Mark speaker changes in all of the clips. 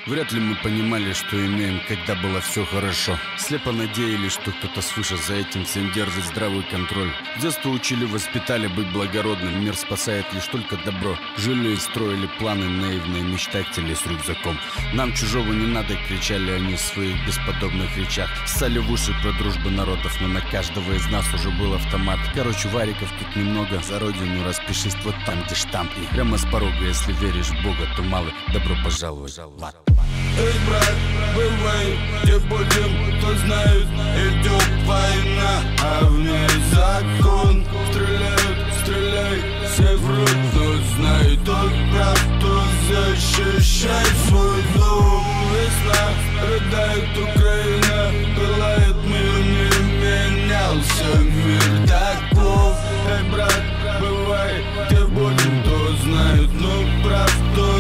Speaker 1: Вряд ли мы понимали, что имеем, когда было все хорошо. Слепо надеялись, что кто-то свыше за этим всем держит здравый контроль. С детства учили, воспитали быть благородным. Мир спасает лишь только добро. Жили и строили планы, наивные мечтатели с рюкзаком. Нам чужого не надо, кричали они в своих бесподобных речах. Ссали в уши про дружбу народов, но на каждого из нас уже был автомат. Короче, вариков тут немного. За родину распишись вот там, где штамп. И прямо с порога, если веришь в Бога, то малый, добро пожаловать в ад.
Speaker 2: Эй, брат, бывай, где будем, кто знает, идет война, а в ней закон. Стреляют, стреляй, все врут, кто знает, тот прав, кто защищает свой дом. Весна, рыдает Украина, пылает мир, не менялся мир таков. Эй, брат, бывай, где будем, кто знает, но прав, кто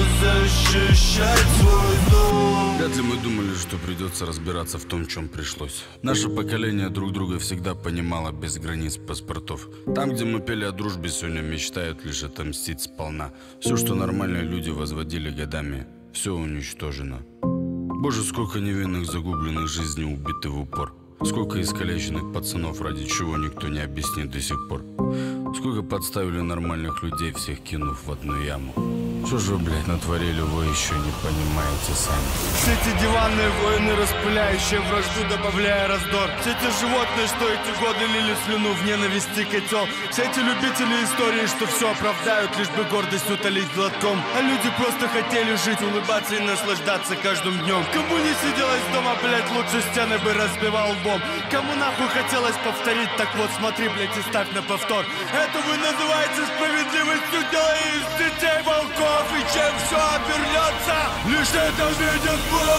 Speaker 2: защищает свой дом.
Speaker 1: Вряд ли мы думали, что придется разбираться в том, в чем пришлось. Наше поколение друг друга всегда понимало без границ паспортов. Там, где мы пели о дружбе, сегодня мечтают лишь отомстить сполна. Все, что нормальные люди возводили годами, все уничтожено. Боже, сколько невинных загубленных жизней убиты в упор. Сколько искалеченных пацанов, ради чего никто не объяснит до сих пор. Сколько подставили нормальных людей, всех кинув в одну яму. Что же вы, блядь, натворили, вы еще не понимаете сами.
Speaker 3: Все эти диванные войны, распыляющие вражду, добавляя раздор. Все эти животные, что эти годы лили слюну в ненависти котел. Все эти любители истории, что все оправдают, лишь бы гордость утолить глотком. А люди просто хотели жить, улыбаться и наслаждаться каждым днем. Кому не сиделось дома, блядь, лучше стены бы разбивал лбом. Кому нахуй хотелось повторить, так вот смотри, блядь, и ставь на повтор. Это вы называете справедливостью, делая из детей волков. И чем все обернется, лишь это видит Бог.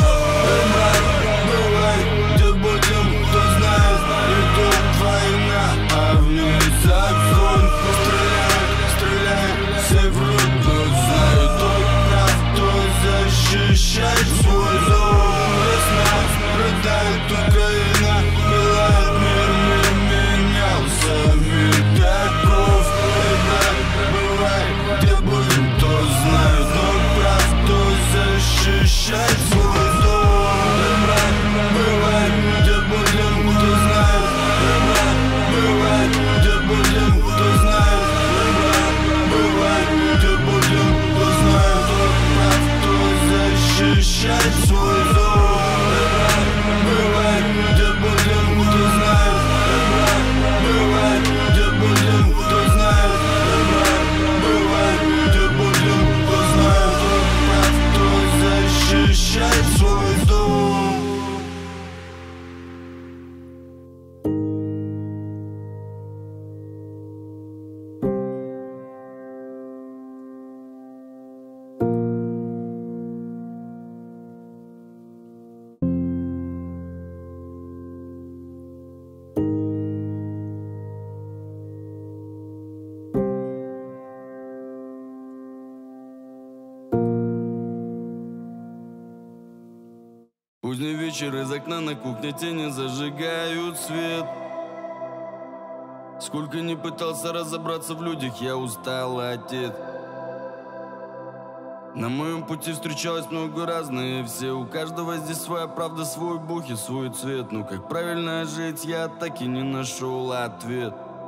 Speaker 2: Бывай, где будем, кто знает, идет война, а в ней закон. Стреляй, стреляй, все врут, кто знает, тот прав, кто защищает свой дом. Весна, рыдает Украина, пылает мир, не менялся мир таков. Эй, брат, бывай, где будем, кто знает, но прав, кто защищает свой дом. Брат, бывай, где будем, кто знает. Брат, бывай, где будем, кто знает. Брат, бывай, где будем, кто знает, тот прав, кто защищает свой дом. Брат, бывай, где будем, кто знает. Брат, бывай, где будем, кто знает. Брат, бывай, где будем, кто знает, тот прав, кто защищает свой дом.
Speaker 1: Поздний вечер, из окна на кухне тени зажигают свет. Сколько не пытался разобраться в людях, я устал, отец. На моем пути встречалось много разных, все. У каждого здесь своя правда, свой бог и свой цвет. Но как правильно жить, я так и не нашел ответ.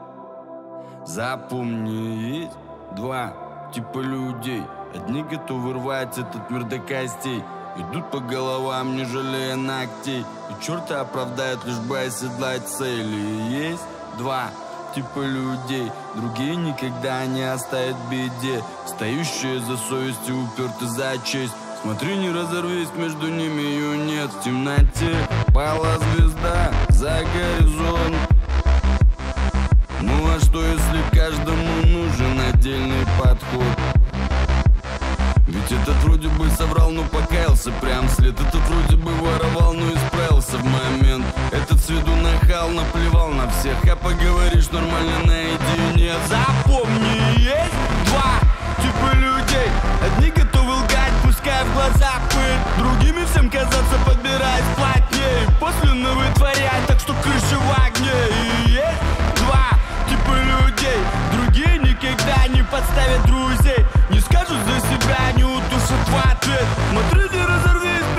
Speaker 1: Запомни, есть два типа людей. Одни готовы рвать этот мир до костей, идут по головам, не жалея ногтей, и черта оправдают, лишь бы оседлать цели. Есть два типа людей, другие никогда не оставят в беде, стоящие за совесть и уперты за честь. Смотри, не разорвись, между ними ее нет. В темноте пала звезда за горизонт. Ну а что, если каждому нужен отдельный подход? Ведь этот вроде бы соврал, но покаялся прям вслед. Этот вроде бы воровал, но исправился в момент. Этот с виду нахал, наплевал на всех. А поговоришь нормально наедине. Запомни, есть два типа людей. Одни готовы лгать, пускай в глаза пыль, другими всем казаться, подбираясь плотнее, после вытворять, так что крыша в огне. И есть два типа людей, другие никогда не подставят друзей, не скажут за себя, не утушат в ответ. Смотри, не разорвись,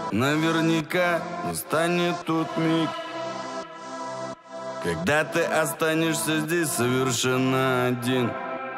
Speaker 1: Наверняка настанет тот миг, когда ты останешься здесь совершенно один.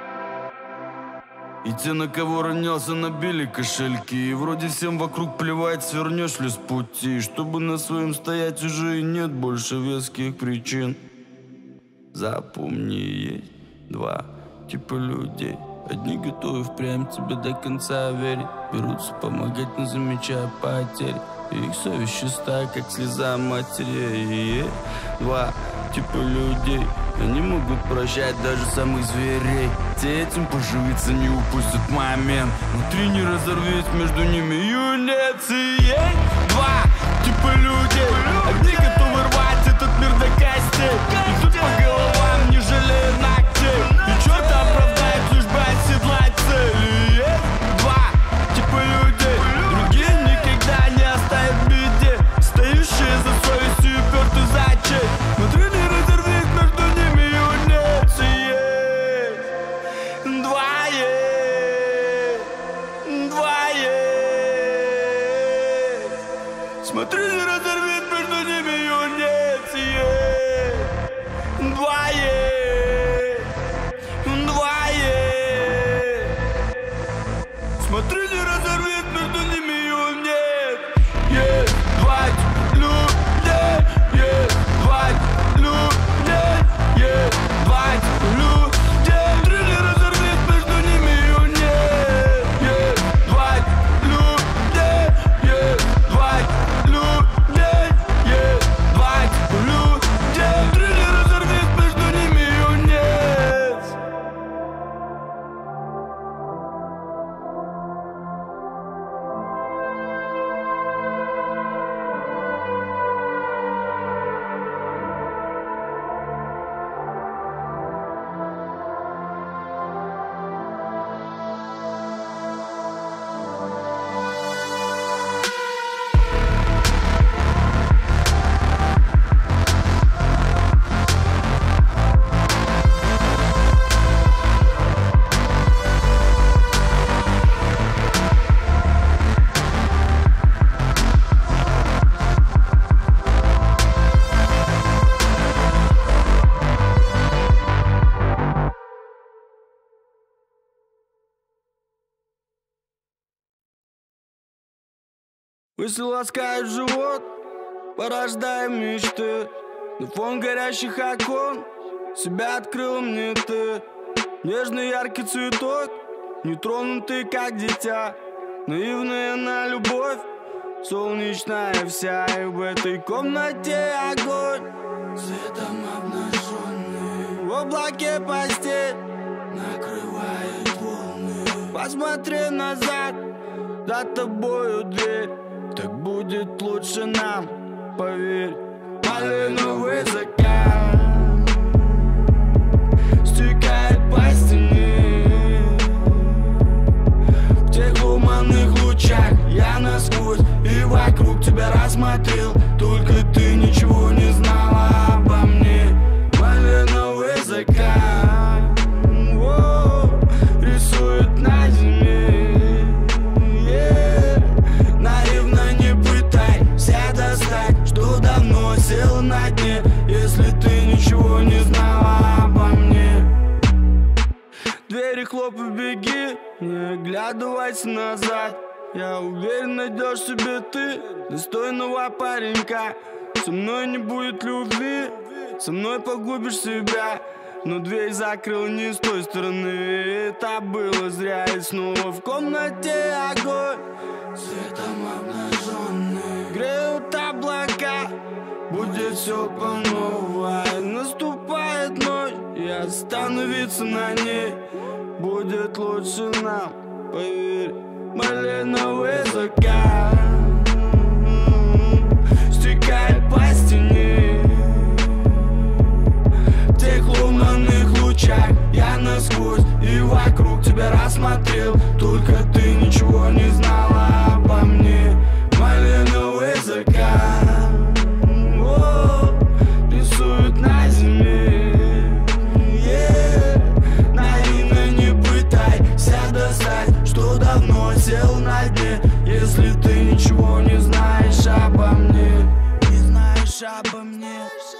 Speaker 1: И те, на кого ронялся, набили кошельки. И вроде всем вокруг плевать, свернешь ли с пути. Чтобы на своем стоять уже и нет больше веских причин. Запомни, есть два типа людей. Одни готовы впрямь тебе до конца верить, берутся помогать, не замечая потерь. И их совесть чиста, как слеза матери. И есть два типа людей. Они могут прощать даже самых зверей. Те этим поживиться не упустят момент. Внутри не разорвись между ними юнец. И есть два типа людей. Одни готовы рвать этот мир до костей, идут по головам, не жалея ногтей. И черта оправдает, лишь бы оседлать цель. И есть два типа людей. Другие никогда не оставят в беде, стоящие за совестью и пёрты за честь. Внутри не разорвись между ними юнец. И есть два есть. Смотри, не разорвись между ними юнец. И есть два есть. Смотри, не разорвись между ними юнец. Есть два людей. Есть два людей. Есть два людей. Смотри, не разорвись между ними юнец. Есть два людей. Есть два людей. Есть два людей. Смотри, не разорвись между ними юнец. Мысли ласкают живот, порождая мечты. На фон горящих окон себя открыл мне ты. Нежный яркий цветок, нетронутый как дитя. Наивная на любовь, солнечная вся. И в этой комнате огонь, светом обнаженный. В облаке постель накрывает волны. Посмотри назад, за тобою дверь. Так будет лучше нам, поверь. Малиновый закат стекает по стене. В тех луманных лучах я насквозь и вокруг тебя рассмотрел. Только ты ничего не знала обо мне. Малиновый закат рисует на зиме. Что давно сел на дне, если ты ничего не знала обо мне. Двери хлопай, беги, не оглядывайся назад. Я уверен, найдешь себе ты достойного паренька. Со мной не будет любви, со мной погубишь себя. Но дверь закрыл не с той стороны, это было зря. И снова в комнате огонь, светом обнаженный. Греют облака, будет все по новой. Наступает ночь, и остановиться на ней будет лучше нам, поверь. Малиновый закат стекает по стене. В тех лунных лучах я насквозь и вокруг тебя рассмотрел. Только ты ничего не знала обо мне. Малиновый закат рисует на зиме. Наивно не пытайся достать, что давно сел на дне.
Speaker 2: если ты ничего не знаешь обо мне. Не знаешь обо мне.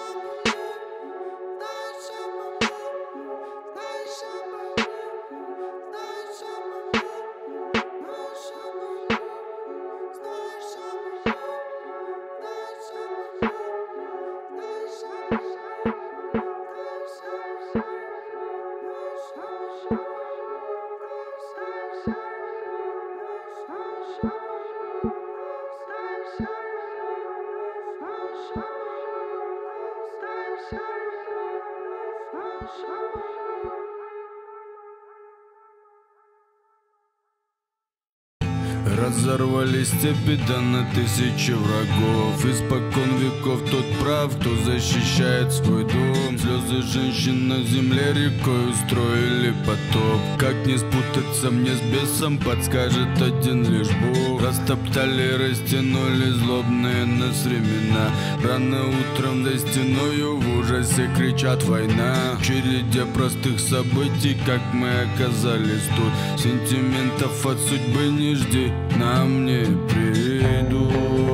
Speaker 1: Разорвали степи, да на тысячи врагов. Испокон веков тот прав, кто защищает свой дом. Слезы женщин на земле рекой устроили потоп. Как не спутаться мне с бесом, подскажет один лишь Бог. Растоптали, растянули злобные нас времена. Рано утром за стеною в ужасе кричат война. В череде простых событий, как мы оказались тут. Сентиментов от судьбы не жди, нам не придут.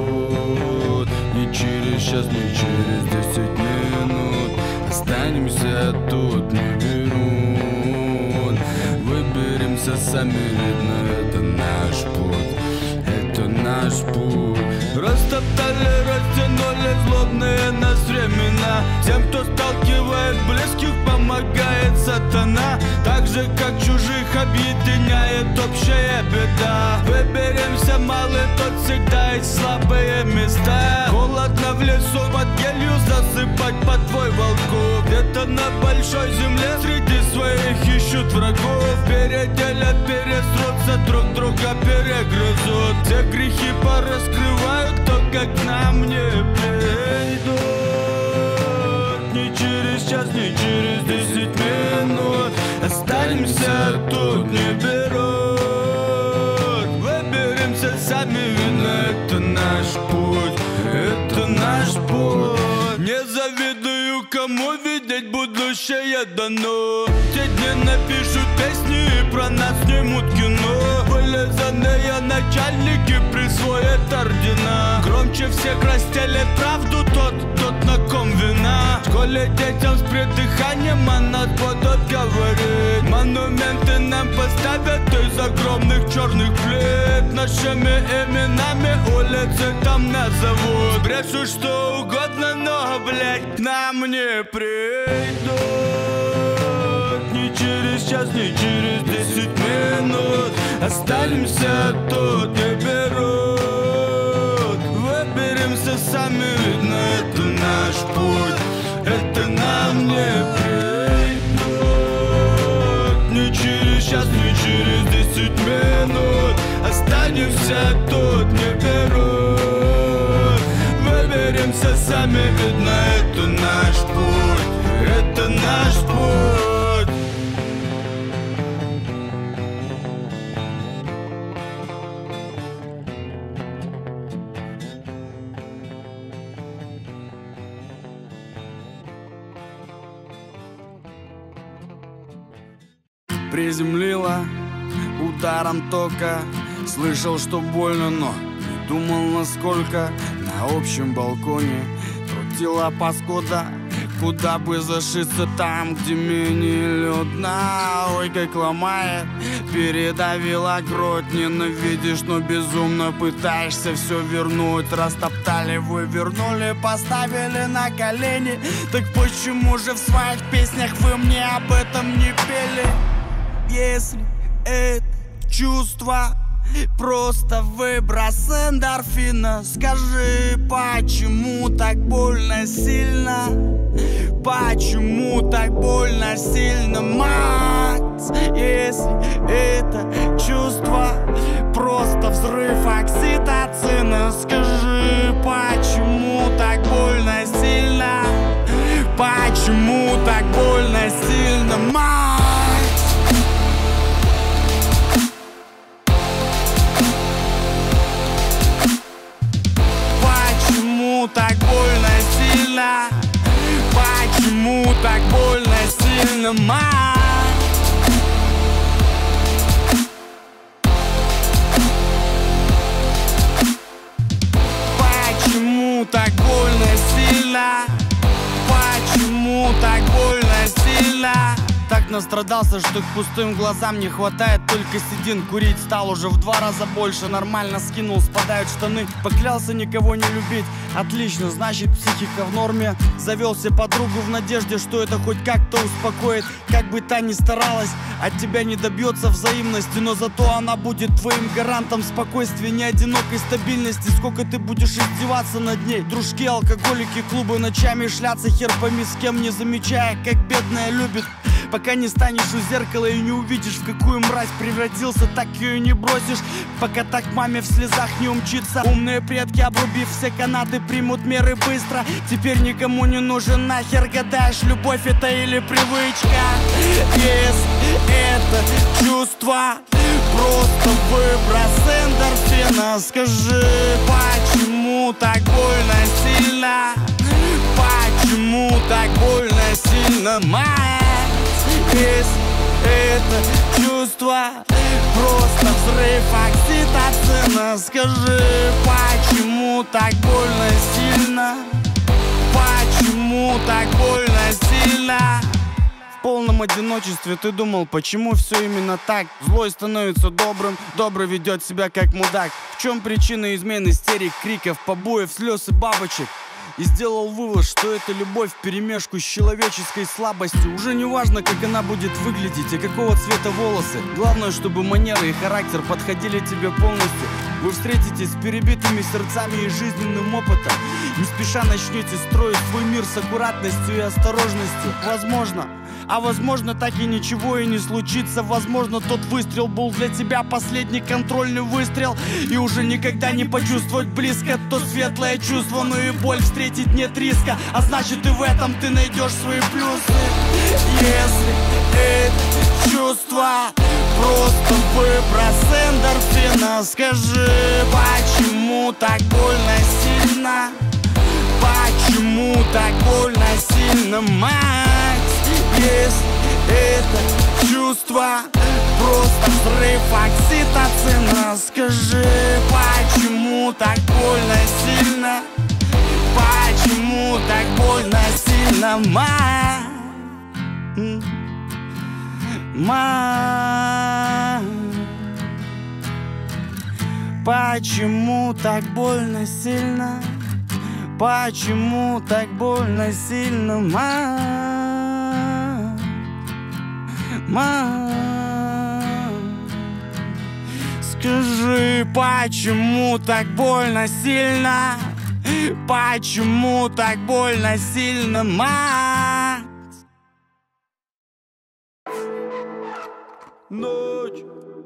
Speaker 1: Ни через час, ни через 10 минут. Останемся тут, не берут. Выберемся сами, видно, это наш путь. Это наш путь. Растоптали, растянули злобные нас времена. Тем, кто сталкивает близких, помогает сатана. Так же, как чужих объединяет общая беда. Выберемся, малый, тот всегда есть слабые места. Холодно в лесу, под елью засыпать под твой волков. Где-то на большой земле среди своих ищут врагов. Переделят, пересрутся, друг друга перегрызут. Все грехи пораскрывают, кто как к нам не придут. Ни через час, ни через 10 минут. Останемся тут, не берут. Выберемся сами, видно, это наш путь. Это наш путь. Не завидую, кому видеть будущее дано. Те дни напишут песни и про нас снимут кино. Вылизанные начальники присвоят ордена. Громче всех растелит правду тот, на ком вина. В школе детям с придыханием о нас будут говорить. Монументы нам поставят из огромных черных плит. Нашими именами улицы там назовут. Брешут что угодно, но, блядь, к нам не придут. Ни через час, ни через 10 минут. Останемся тут, не берут. Выберемся сами, видно, это наш путь. Это нам не придут. Ни через час, ни через 10 минут. Останемся тут, не берут. Выберемся сами, видно, это наш путь. Это наш путь. Приземлила ударом тока. Слышал, что больно, но не думал насколько. На общем балконе крутила паскуда. Куда бы зашиться там, где менее людно. Ой, как ломает, передавила грудь. Ненавидишь, но безумно пытаешься все вернуть. Растоптали, вывернули, поставили на колени. Так почему же в своих песнях вы мне об этом не пели? Если это чувство просто выброс эндорфина, скажи, почему так больно сильно? Почему так больно сильно, мать? Если это чувство просто взрыв окситоцина, скажи, почему так больно сильно? Почему так больно сильно, мать? Почему так больно сильно? Почему так больно сильно, мать?
Speaker 3: так настрадался, что к пустым глазам не хватает только седин. Курить стал уже в 2 раза больше, нормально скинул, спадают штаны. Поклялся никого не любить, отлично, значит психика в норме. Завел себе подругу в надежде, что это хоть как-то успокоит. Как бы та ни старалась, от тебя не добьется взаимности, но зато она будет твоим гарантом спокойствия, не одинокой стабильности. Сколько ты будешь издеваться над ней? Дружки, алкоголики, клубы, ночами шляться, хер пойми с кем, не замечая, как бедная любит. Пока не станешь у зеркала и не увидишь, в какую мразь превратился, так ее и не бросишь. Пока так маме в слезах не умчится. Умные предки, обрубив все канаты, примут меры быстро. Теперь никому не нужен нахер, гадаешь, любовь это или привычка. Если это чувство, просто выброс эндорфина. Скажи, почему так больно сильно? Почему так больно сильно, мать? Если это чувство, просто взрыв окситоцина. Скажи, почему так больно сильно? Почему так больно сильно? В полном одиночестве ты думал, почему все именно так? Злой становится добрым, добрый ведет себя как мудак. В чем причина измен, истерик, криков, побоев, слез и бабочек? И сделал вывод, что это любовь вперемешку с человеческой слабостью. Уже не важно, как она будет выглядеть и какого цвета волосы. Главное, чтобы манеры и характер подходили тебе полностью. Вы встретитесь с перебитыми сердцами и жизненным опытом. Не спеша начнете строить свой мир с аккуратностью и осторожностью. Возможно, а возможно так и ничего и не случится. Возможно, тот выстрел был для тебя последний контрольный выстрел. И уже никогда не почувствовать близко то светлое чувство, но и боль встретить нет риска. А значит и в этом ты найдешь свои плюсы. Если это чувство, просто выброс эндорфина. Скажи, почему так больно сильно? Почему так больно сильно, мать? Если это чувство, просто взрыв окситоцина. Скажи, почему так больно сильно? Почему так больно сильно, мать? Мать, почему так больно сильно? Почему так больно сильно, мать? Мать, скажи, почему так больно сильно? Почему так больно сильно, мать? Ночь,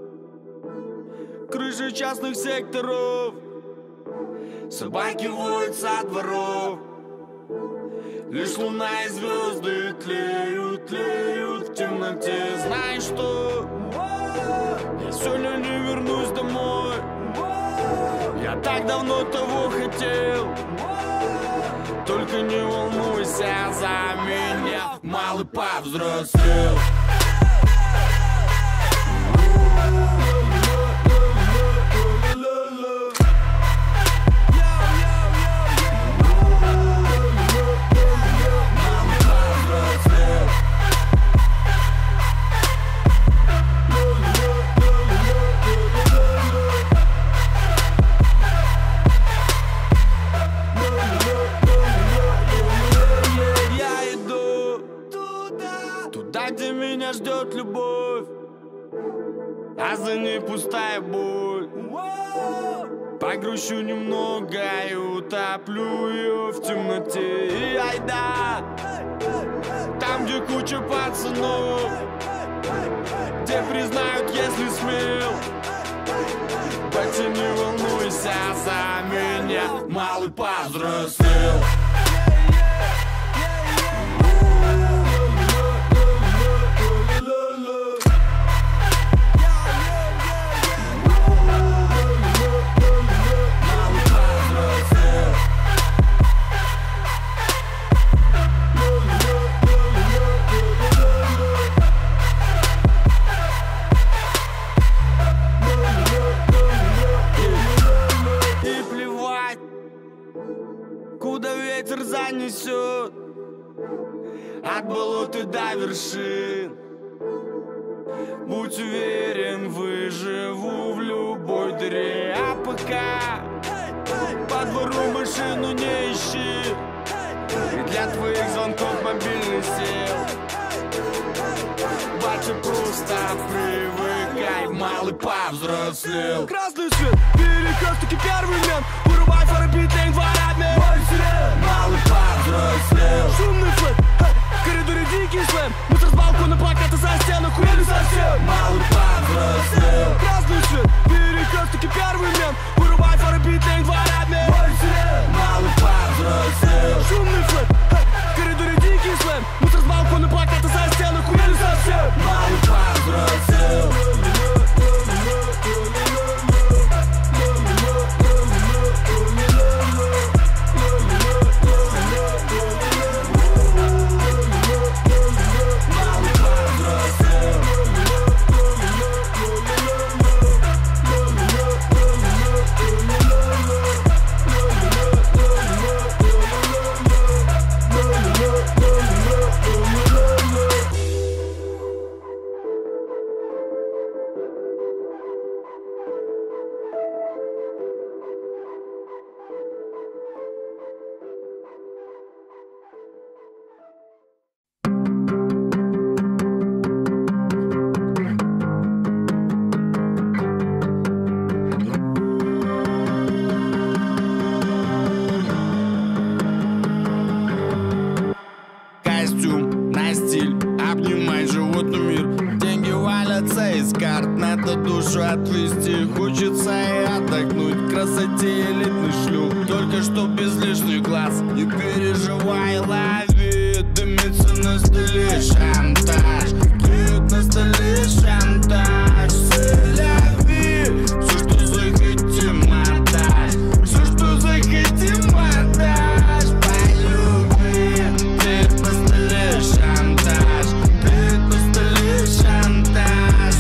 Speaker 3: крыши частных секторов, собаки воют со дворов. Лишь луна и звезды тлеют, тлеют в темноте. Знаешь что? Я сегодня не вернусь домой. Я так давно того хотел. Только не волнуйся за меня, малый повзрослел. Где меня ждет любовь, а за ней пустая боль. Погрущу немного и утоплю ее в темноте. И айда, там, где куча пацанов, где признают, если смел. Батя, не волнуйся за меня, малый повзрослел. Куда ветер занесет, от болот и до вершин.
Speaker 2: Будь уверен, выживу в любой дыре. А пока по двору машину не ищи, и для твоих звонков мобильный сел. Батя, просто привыкай, малый повзрослел. Красный свет, перекресток и первый мент. Вырубай фары, битлейн, дворами. Малый повзрослел. Шумный флэт, в коридоре дикий слэм. Мусор с балкона, плакаты за стену, хуяли совсем. Малый повзрослел. Красный свет, перекресток и первый мент. Вырубай фары, битлейн, дворами. Малый повзрослел. Шумный флэт, в коридоре дикий слэм. Мусор с балкона, плакаты за стену, хуяли совсем. Малый повзрослел. Душу отвести, хочется и отдохнуть. Красоте элитный шлюх, только что без лишних глаз. Не переживай, лови, дымится на столе шантаж. Клюют на столе шантаж. Соляви, все, что захотим, отдашь. Все, что захотим, отдашь. Полюби, клюют на столе шантаж. Клюют на столе шантаж.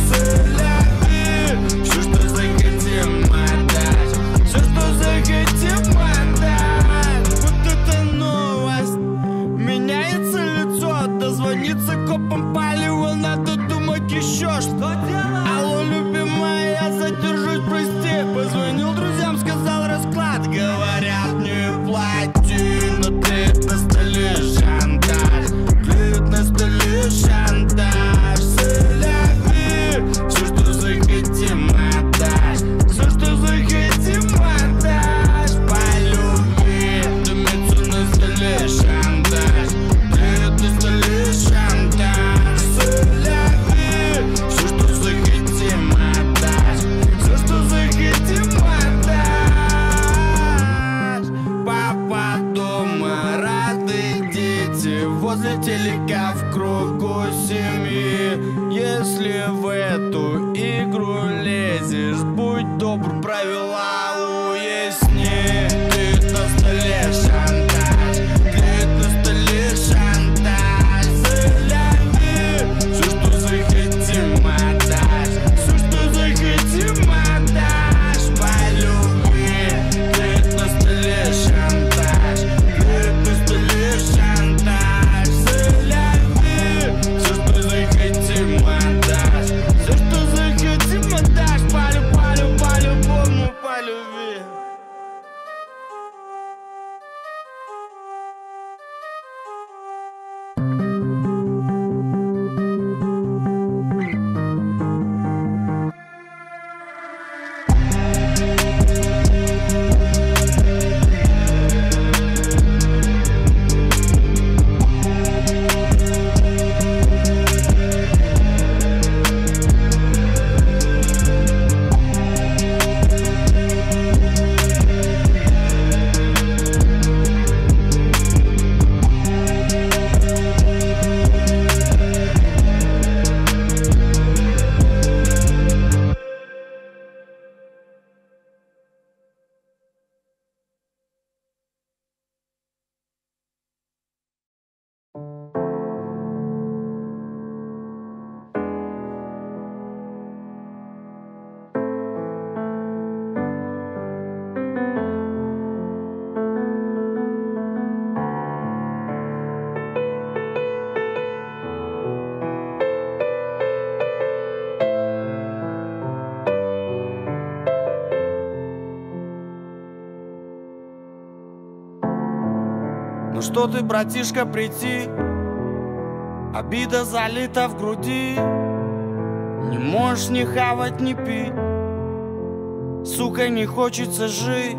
Speaker 2: Соляви, все, что захотим, отдашь. Все, что захотим, отдашь. Вот это новость. Меняется лицо, дозвониться копам палево. Надо думать еще, что делать. Алло, любимая, я задержусь, прости. Позвонил друзьям, сказал расклад. Говорят, не плати, но клеят на столе шантаж. Клеят на столе шантаж. Соляви, все, что захотим, отдашь. Все, что захотим, отдашь. Полюби, дымится на столе шантаж. Клеят на столе шантаж. Соляви, все, что захотим, отдашь. Все, что захотим, отдашь. Папа дома, рады дети. Возле телека в кругу семьи. Если в эту игру лезешь, будь добр, правила уясни. Клеит на столе шантаж. Клеит на столе шантаж. Соляви, все, что захотим, отдашь. Все, что захотим, отдашь. Полюби, клеит на столе шантаж. Клеит на столе шантаж. Соляви, все, что захотим, отдашь. Все, что захотим, отдашь. Полюбому, полюби.
Speaker 3: Ну что ты, братишка, прийти? Обида залита в груди. Не можешь ни хавать, ни пить. Сука, не хочется жить.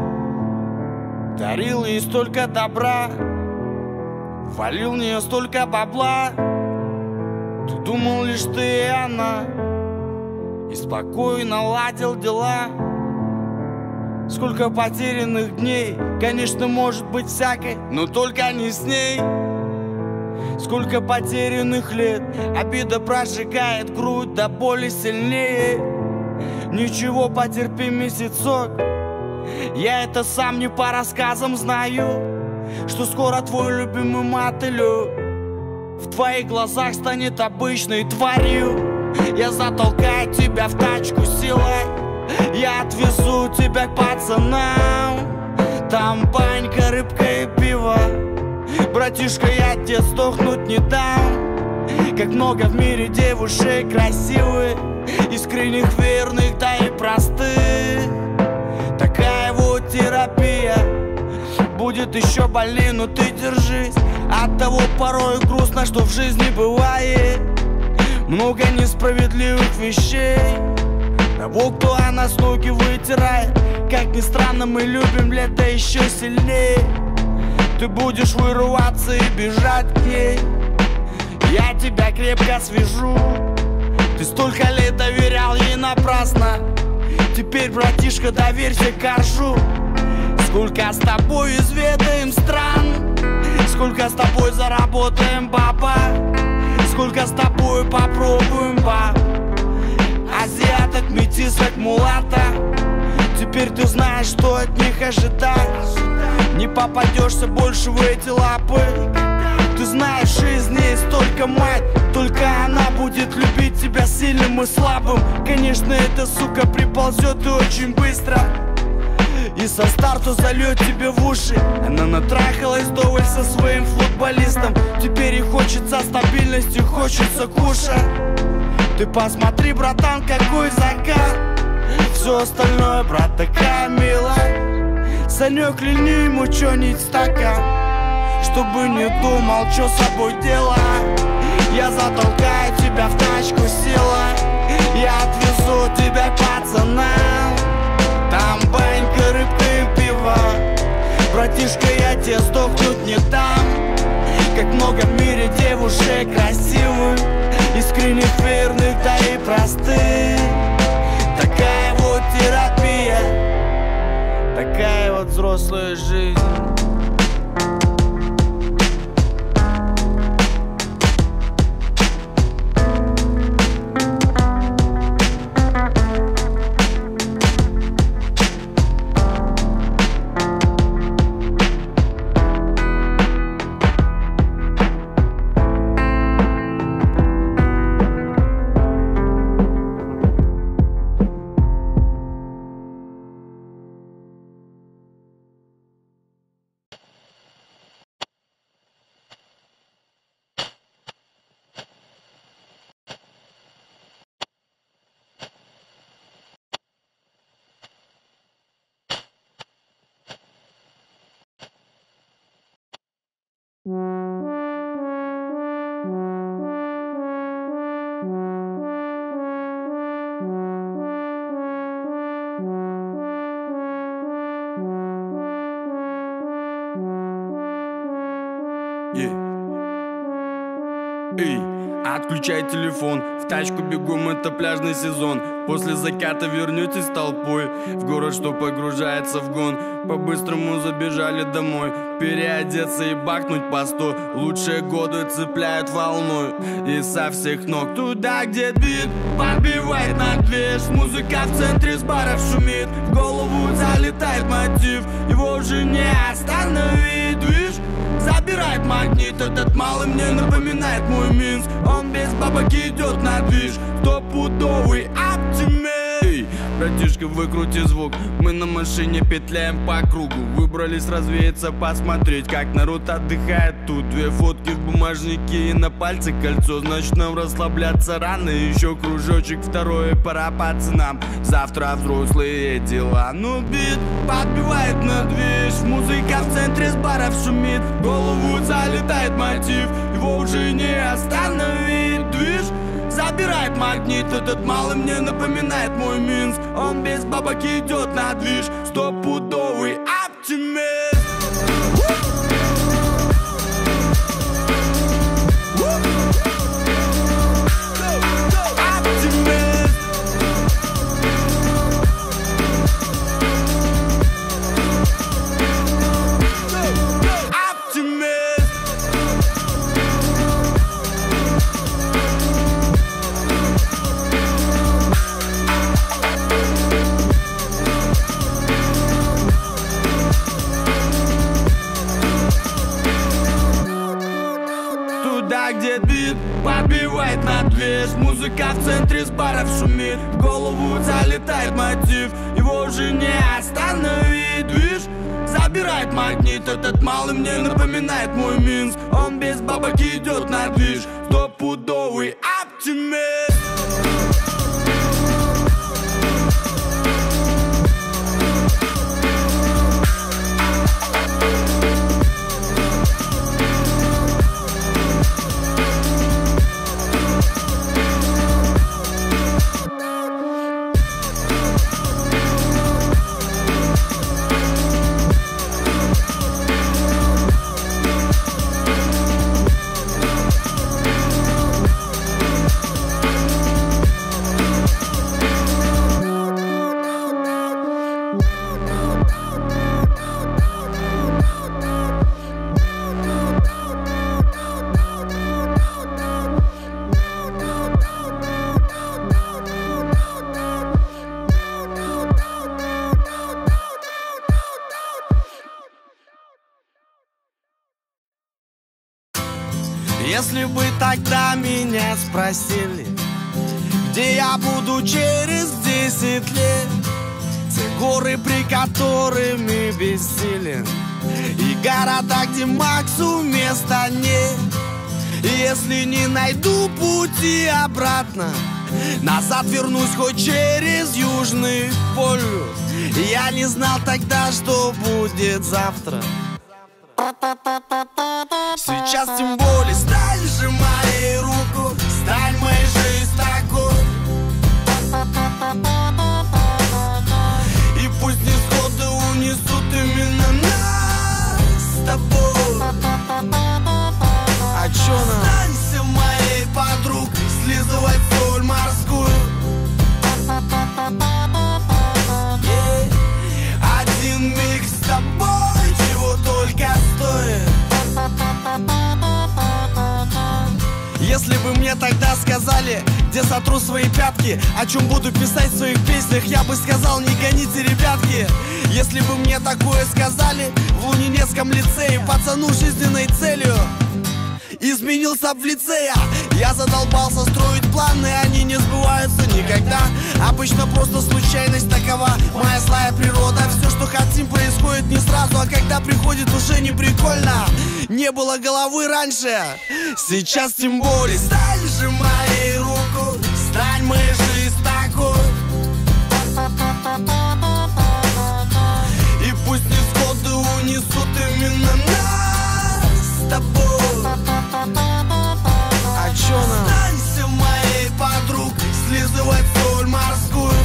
Speaker 3: Дарил ей столько добра, валил в нее столько бабла. Ты думал лишь ты и она, и спокойно ладил дела. Сколько потерянных дней, конечно, может быть всякой, но только не с ней. Сколько потерянных лет, обида прожигает грудь до боли сильнее. Ничего, потерпи месяцок, я это сам не по рассказам знаю, что скоро твой любимый мотылек в твоих глазах станет обычной тварью. Я затолкаю тебя в тачку силой, я отвезу тебя к пацанам. Там банька, рыбка и пиво. Братишка, я тебе сдохнуть не дам. Как много в мире девушек красивых, искренних, верных, да и простых. Такая вот терапия. Будет еще больнее, но ты держись. От того порой грустно, что в жизни бывает много несправедливых вещей. Того, кто о нас ноги вытирает. Как ни странно, мы любим лето еще сильнее. Ты будешь вырываться и бежать к ней, я тебя крепко свяжу. Ты столько лет доверял ей напрасно. Теперь, братишка, доверься коржу. Сколько с тобой изведаем стран, сколько с тобой заработаем баба, сколько с тобой попробуем баб. Азиаток, метисок, мулата. Теперь ты знаешь, что от них ожидать. Не попадешься больше в эти лапы. Ты знаешь, жизнь есть только мать. Только она будет любить тебя сильным и слабым. Конечно, эта сука приползет и очень быстро, и со старту зальет тебе в уши. Она натрахалась вдоволь со своим футболистом. Теперь ей хочется стабильности, хочется кушать. Ты посмотри, братан, какой закат. Все остальное, брат, такая милая. Санек, льни ему чё-нибудь стакан, чтобы не думал, что с собой делать. Я затолкаю тебя в тачку силой, я отвезу тебя к пацанам. Там банька, рыбка и пиво. Братишка, я тебе сдохнуть не дам. Как много в мире девушек красивых, искренних, верных, да и простых. Такая вот терапия, такая вот взрослая жизнь. Эй, отключай телефон, в тачку бегом, это пляжный сезон. После заката вернетесь толпой в город, что погружается в гон. По-быстрому забежали домой, переодеться и бахнуть по 100. Лучшие годы цепляют волной и со всех ног. Туда, где бит подбивает на движ, музыка в центре с баров шумит. В голову залетает мотив, его уже не остановить, движ. Забирает магнит, этот малый мне напоминает мой Минск. Он без бабок идет на движ, стопудовый оптимист.
Speaker 1: братишка, выкрути звук. Мы на машине петляем по кругу. Выбрались развеяться, посмотреть, как народ отдыхает тут. 2 фотки в бумажнике и на пальце кольцо. Значит, нам расслабляться рано. Еще кружочек, 2, пора пацанам. Завтра взрослые дела. Ну бит подбивает на движ. Музыка в центре с баров шумит. В голову залетает мотив. Его уже не остановить. Движ забирает магнит. Этот малый мне напоминает мой Минск. Он без бабок идет на движ. Стопудовый оптимист. Где бит побивает на движ. Музыка в центре с баров шумит. В голову залетает мотив. Его уже не остановить. Движ забирает магнит. Этот малый мне напоминает мой Минск. Он без бабок идет на движ. Стопудовый оптимист. Если бы тогда меня спросили, где я буду через 10 лет, те горы, при которыми бессилен, и города, где Максу места нет. И если не найду пути обратно, назад вернусь хоть через Южный полюс. Я не знал тогда, что будет завтра. Сейчас тем более стань же моей руку, стань моей жизнь такой. И пусть несходы унесут именно нас с тобой. А чё нам? Станься моей подругой, слизывать соль морскую. Один миг с тобой чего только стоит. Если бы мне тогда сказали, где сотру свои пятки, о чем буду писать в своих песнях, я бы сказал: не гоните, ребятки. Если бы мне такое сказали в Лунинецком лицее, пацану жизненной целью изменился в лицея. Я задолбался строить планы, они не сбываются никогда. Обычно просто случайность такова, моя злая природа. Все, что хотим, происходит не сразу, а когда приходит, уже не прикольно. Не было головы раньше, сейчас тем более. Стань же моей руку, стань моей жизнь такой. И пусть несходы унесут именно нас с тобой. А чё нам? Станься моей подругой, слизывать соль морскую.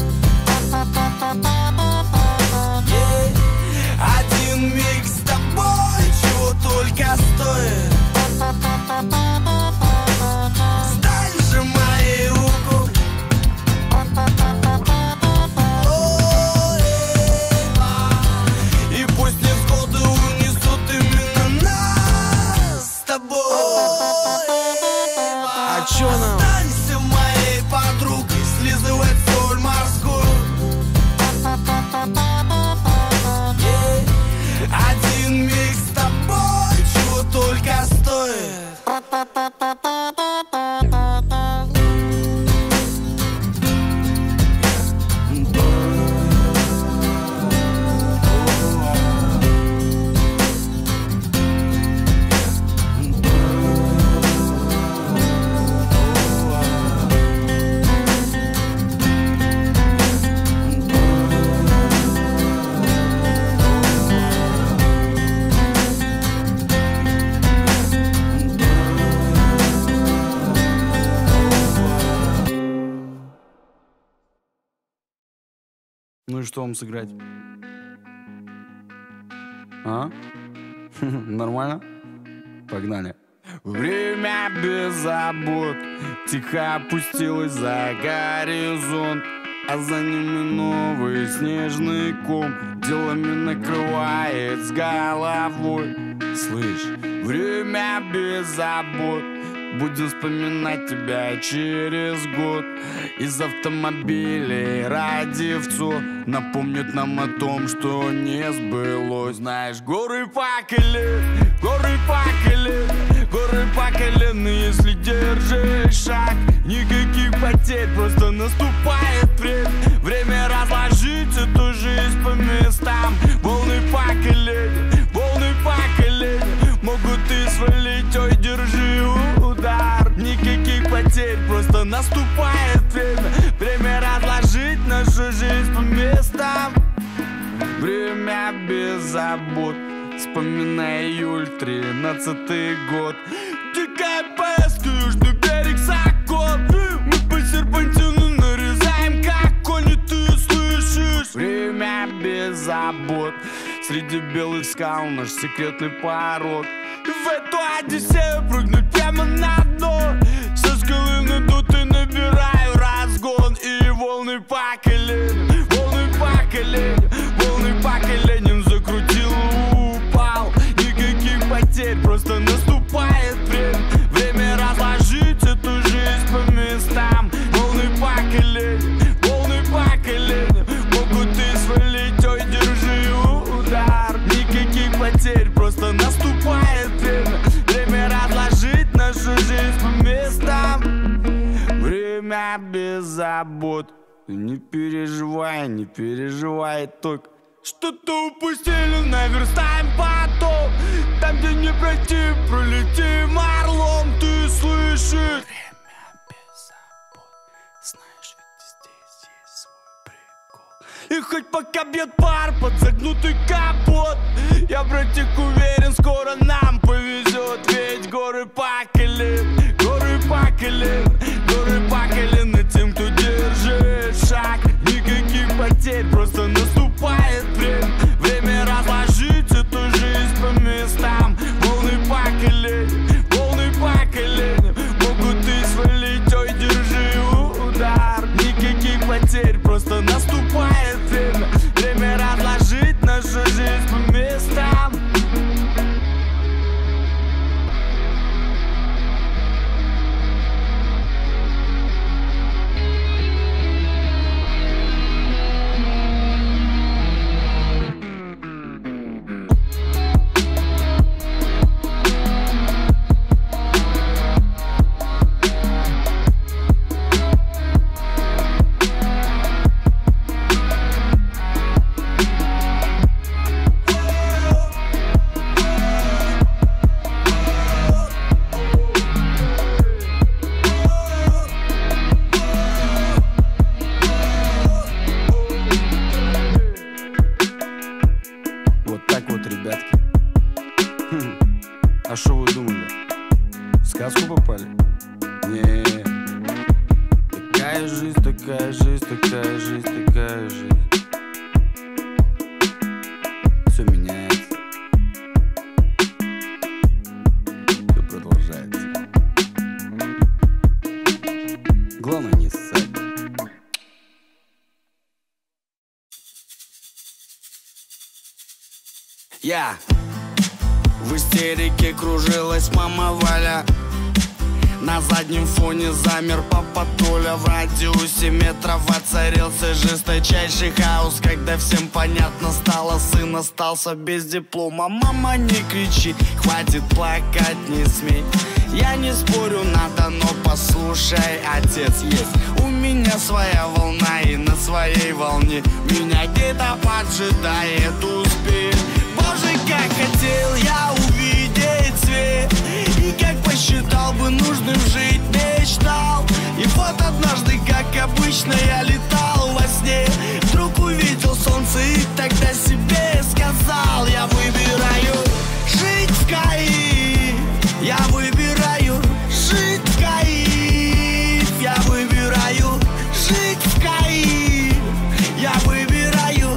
Speaker 1: Один миг с тобой чего только стоит. Стань же моей руку, что вам сыграть? А? Нормально? Погнали. Время без забот тихо опустилось за горизонт, а за ним новый снежный ком делами накрывает с головой. Слышь, время без забот, будем вспоминать тебя через год. Из автомобилей радиовцов напомнит нам о том, что не сбылось. Знаешь, горы по колен, горы по колен, горы по колен. Если держишь шаг, никаких потерь, просто наступает время. Время разложить эту жизнь по местам. Волны по колен, волны по колен, могут и свалить, ой, держи удар. Никаких потерь, просто наступает время. Время разложить нашу жизнь по местам. Время без забот, вспоминай июль, 13-й год. Дикая поездка, южный берег Сокол. Мы по серпантину нарезаем, как кони, ты слышишь? Время без забот, среди белых скал наш секретный порог. В эту Одиссею прыгнуть прямо на дно. Со скалы надут и набираю разгон. И волны по коленям, волны по коленям, волны по коленям. Закрутил, упал. Никаких потерь, просто наступает время. Время разложить эту жизнь по местам. Волны по коленям, волны по коленям, могут и свалить, ой, держи удар. Никаких потерь, просто наступает время. Время разложить нашу жизнь по местам. Время без забот. Не переживай, не переживай, только что-то упустили, наверстаем потом. Там, где не пройти, пролетим орлом, ты слышишь? Время без забот, знаешь, ведь здесь есть свой прикол. И хоть пока бьет пар под загнутый капот, я, братик, уверен, скоро нам повезет. Ведь горы по колен, горы по колен, горы по колен. И тем, кто держит шаг, никаких потерь, просто наступает время. Время разложить эту жизнь по местам. Волны по колен, волны по колен, могут и свалить, ой, держи удар. Никаких потерь, просто наступает время. Время разложить нашу жизнь по местам. Вот так вот, ребятки. А что вы думали? В сказку попали? Не. Такая жизнь, такая жизнь, такая жизнь, такая жизнь. Все меняется. Все продолжается. Главное не ссать. Я в истерике кружилась мама Валя. На заднем фоне замер папа Толя. В радиусе метров воцарился жесточайший хаос. Когда всем понятно стало, сын остался без диплома. Мама, не кричи, хватит плакать, не смей. Я не спорю, надо, но послушай, отец есть. У меня своя волна, и на своей волне меня где-то поджидает успех. Боже, как хотел я увидеть свет, и как посчитал бы нужным жить, мечтал. И вот однажды, как обычно, я летал во сне. Вдруг увидел солнце и тогда себе сказал: я выбираю жить в кайф, я выбираю жить в кайф, я выбираю жить в кайф, я выбираю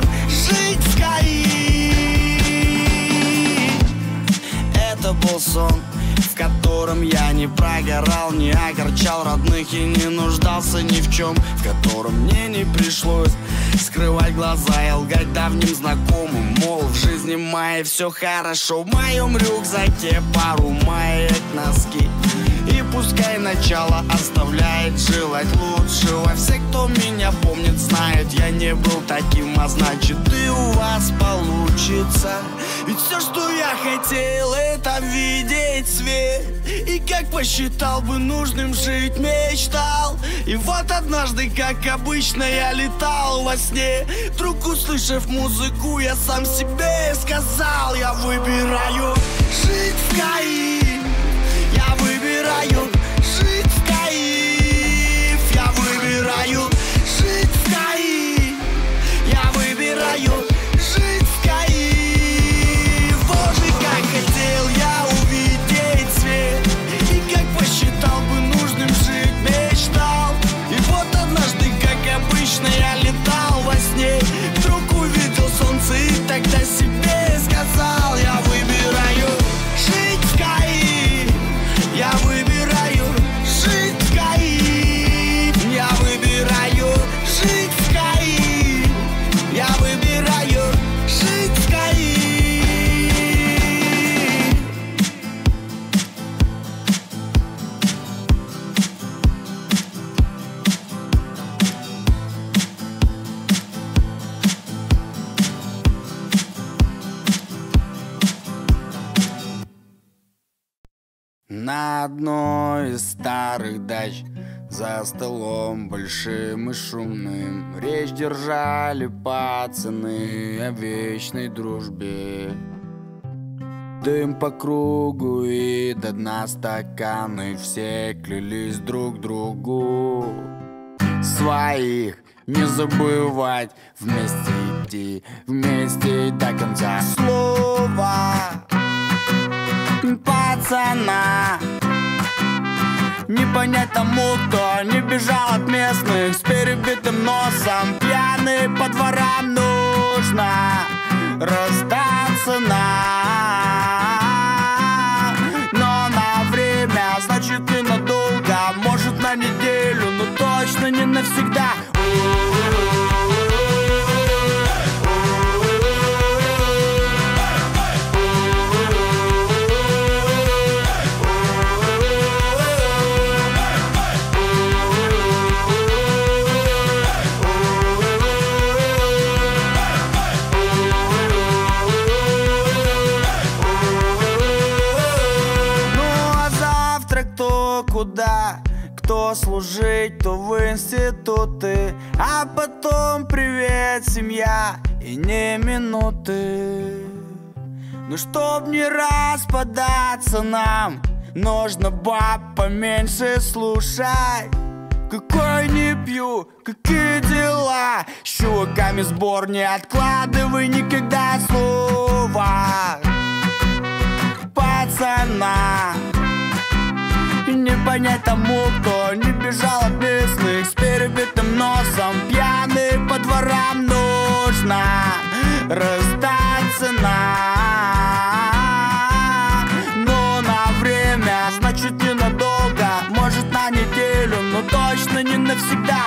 Speaker 4: сон, в котором я не прогорал, не огорчал родных и не нуждался ни в чем, в котором мне не пришлось скрывать глаза и лгать давним знакомым, мол, в жизни моей все хорошо. В моем рюкзаке пару маек, носки, и пускай начало оставляет желать лучшего. Все, кто меня помнит, знают, я не был таким, а значит и у вас получится. Ведь все, что я хотел, это видеть свет, и как посчитал бы нужным жить, мечтал. И вот однажды, как обычно, я летал во сне, вдруг услышав музыку, я сам себе сказал: я выбираю жить в Каире, я выбираю жить в Каире, я выбираю жить в Каире, я выбираю жить в Каире. Боже, как хотел я увидеть свет, и как посчитал бы нужным жить, мечтал. И вот однажды, как обычно, я летал во сне, вдруг увидел солнце и тогда себе сказал: я выбираю жить в Каире, я выбираю жить в Каире, я выбираю жить в Каире, я выбираю жить в Каире. На одной из старых дач за столом большим и шумным речь держали пацаны о вечной дружбе. Дым по кругу и до дна стаканы, все клялись друг другу своих не забывать, вместе идти, вместе до конца. Слово пацана не понять тому, кто не бежал от местных с перебитым носом. Пьяный по дворам, нужно расстаться но на время, значит ненадолго, может на неделю, но точно не навсегда. Куда? Кто служить, то в институты, а потом привет, семья, и не минуты. Ну чтоб не распадаться нам, нужно баб поменьше слушать. Какой не пью, какие дела, с чуваками сбор не откладывай никогда слова пацана. Не понять тому, кто не бежал от местных с перебитым носом. Пьяный по дворам, нужно расстаться но на время, значит ненадолго, может на неделю, но точно не навсегда.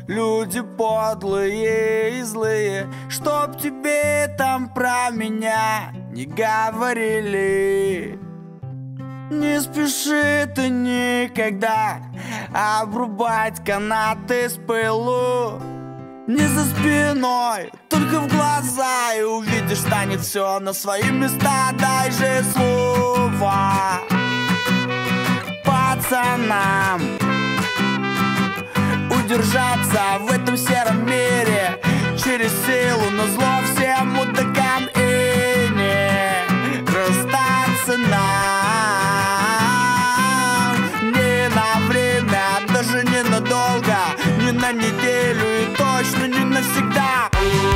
Speaker 4: люди подлые и злые, чтоб тебе там про меня не говорили. Не спеши ты никогда обрубать канаты с пылу. Не за спиной, только в глаза, и увидишь, станет все на свои места. Дай же слово пацанам удержаться в этом сером мире через силу, но зло всем мудакам и не расстаться нам. Не на время, даже не надолго, не на неделю и точно не навсегда.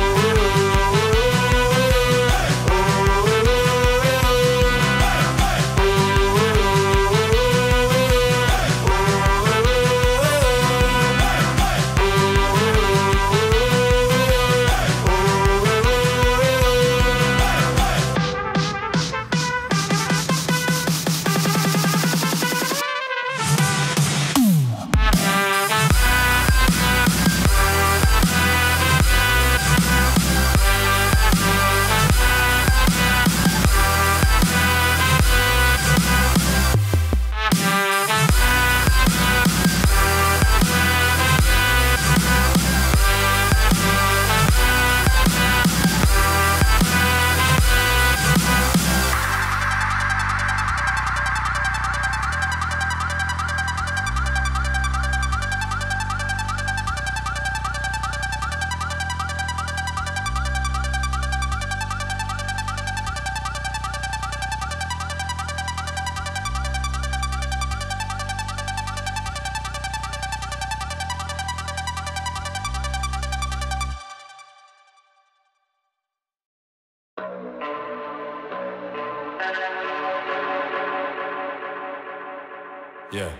Speaker 2: Yeah.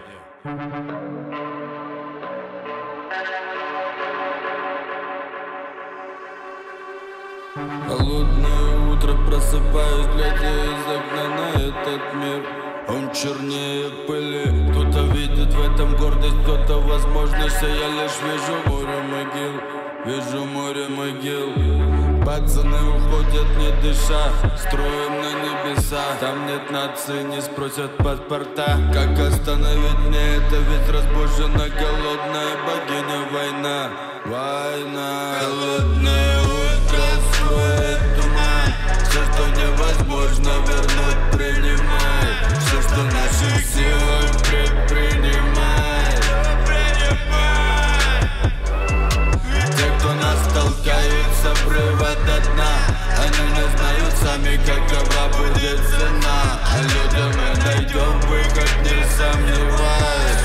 Speaker 1: Холодное утро, просыпаюсь, глядя из окна на этот мир. Он чернее пыли, кто-то видит в этом гордость, кто-то возможность, а я лишь вижу море могил, вижу море могил. Пацаны уходят не дыша, строим на небеса. Там нет нации, не спросят паспорта. Как остановить мне это, ведь разбужена голодная богиня война. Война. Холодное утро строит туман. Все, что невозможно вернуть, принимай. Все, что в наших силах, предпринимай. Те, кто нас толкают с обрыва до дна, они не знают сами, какова будет цена. А людям мы найдем выход, не сомневаясь.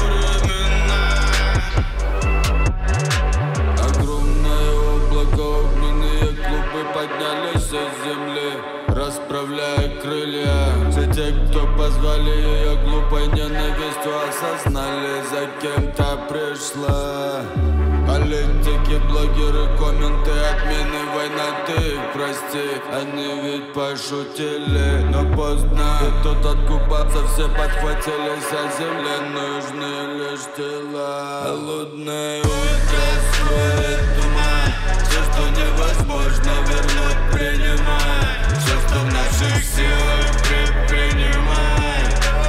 Speaker 1: Огромное облако, огненные клубы поднялись из земли, расправляя крылья. Все те, кто позвали ее глупой ненавистью, осознали, за кем-то пришла. Политики, блогеры, комменты, отмены, война, ты их прости. Они ведь пошутили, но поздно. И тут откупаться все подхватились, а земле нужны лишь тела. Холодное утро строит туман. Все, что невозможно вернуть, принимай. Все, что в наших силах, предпринимай.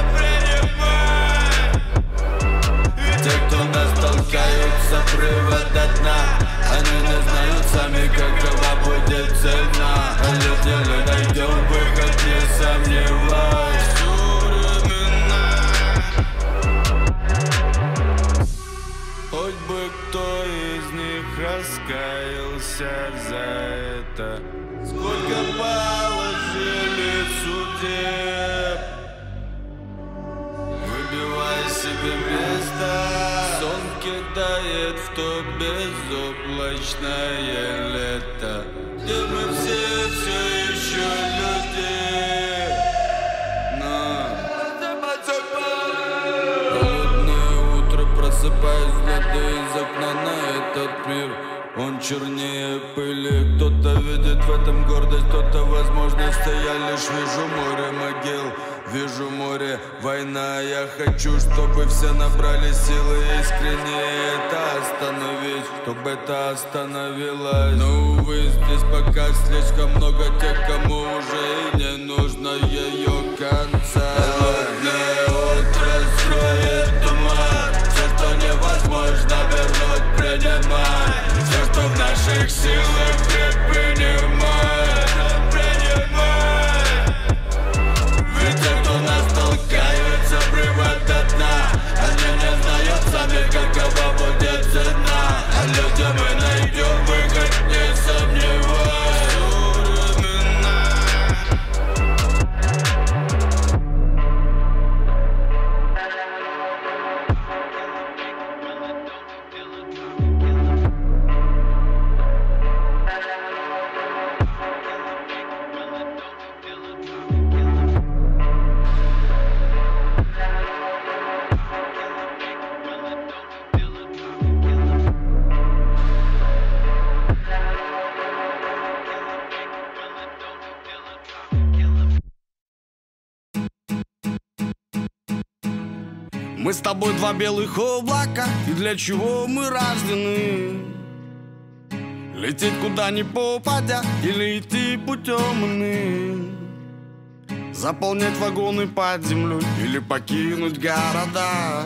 Speaker 1: Те, кто нас толкают с обрыва до дна, они не знают сами, какова будет цена. А люди найдем выход, не сомневаясь. Хоть бы кто из них раскаялся за это. Сколько положили судеб, выбивай себе место. Сон кидает в то безоблачное лето, где мы все еще люди. Но холодное утро, просыпаюсь, глядя из окна на этот мир. Он чернее пыли, кто-то видит в этом гордость, кто-то возможность, а я лишь вижу море могил, Вижу море, война, я хочу, чтобы все набрали силы искренне это остановить, чтобы это остановилось. Но, увы, здесь пока слишком много тех, кому уже и не нужно ее конца. Холодное утро скроет туман, все, что невозможно вернуть, принимай. Все, что в наших силах, предпринимай. Ведь те, кто нас толкают с обрыва до дна, они не знают сами, какова будет цена. А людям мы найдем выход, не сомневаюсь.
Speaker 4: Мы с тобой два белых облака, и для чего мы рождены? Лететь куда ни попадя, или идти путем иным? Заполнять вагоны под землей, или покинуть города?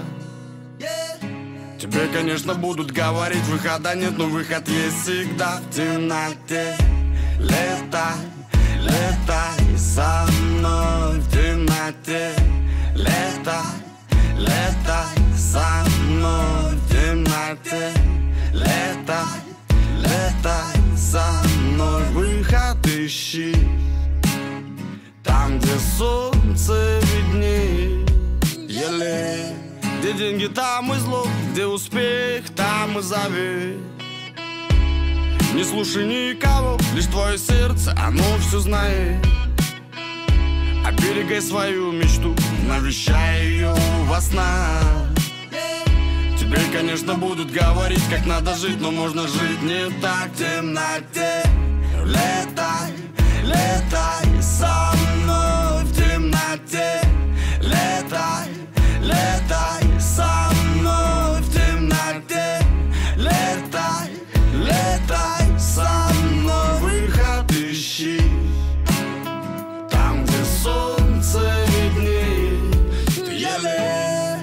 Speaker 4: Тебе, конечно, будут говорить, выхода нет, но выход есть всегда в темноте. Летай, летай со мной в темноте. Летай, летай со мной в темноте. Летай, летай со мной. Выход ищи там, где солнце виднее. Где деньги, там и зло, где успех, там и завет. Не слушай никого, лишь твое сердце, оно все знает. Оберегай свою мечту, навещай ее во снах. Тебе, конечно, будут говорить, как надо жить, но можно жить не так в темноте. Летай, летай со мной в темноте. Летай, летай со мной в темноте. Летай, летай со мной. Выход ищи там, где солнце виднее. Ты еле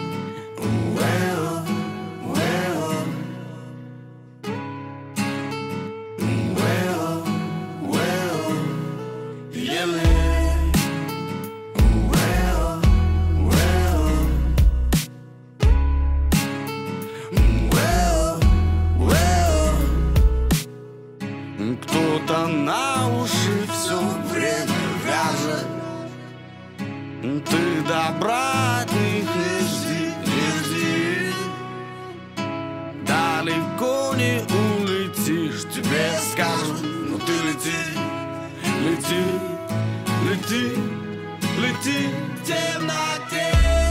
Speaker 4: кто-то на уши все время вяжет. Ты добра от них не жди, не жди. Далеко не улетишь, тебе скажут, но ты лети, лети, лети, лети в темноте.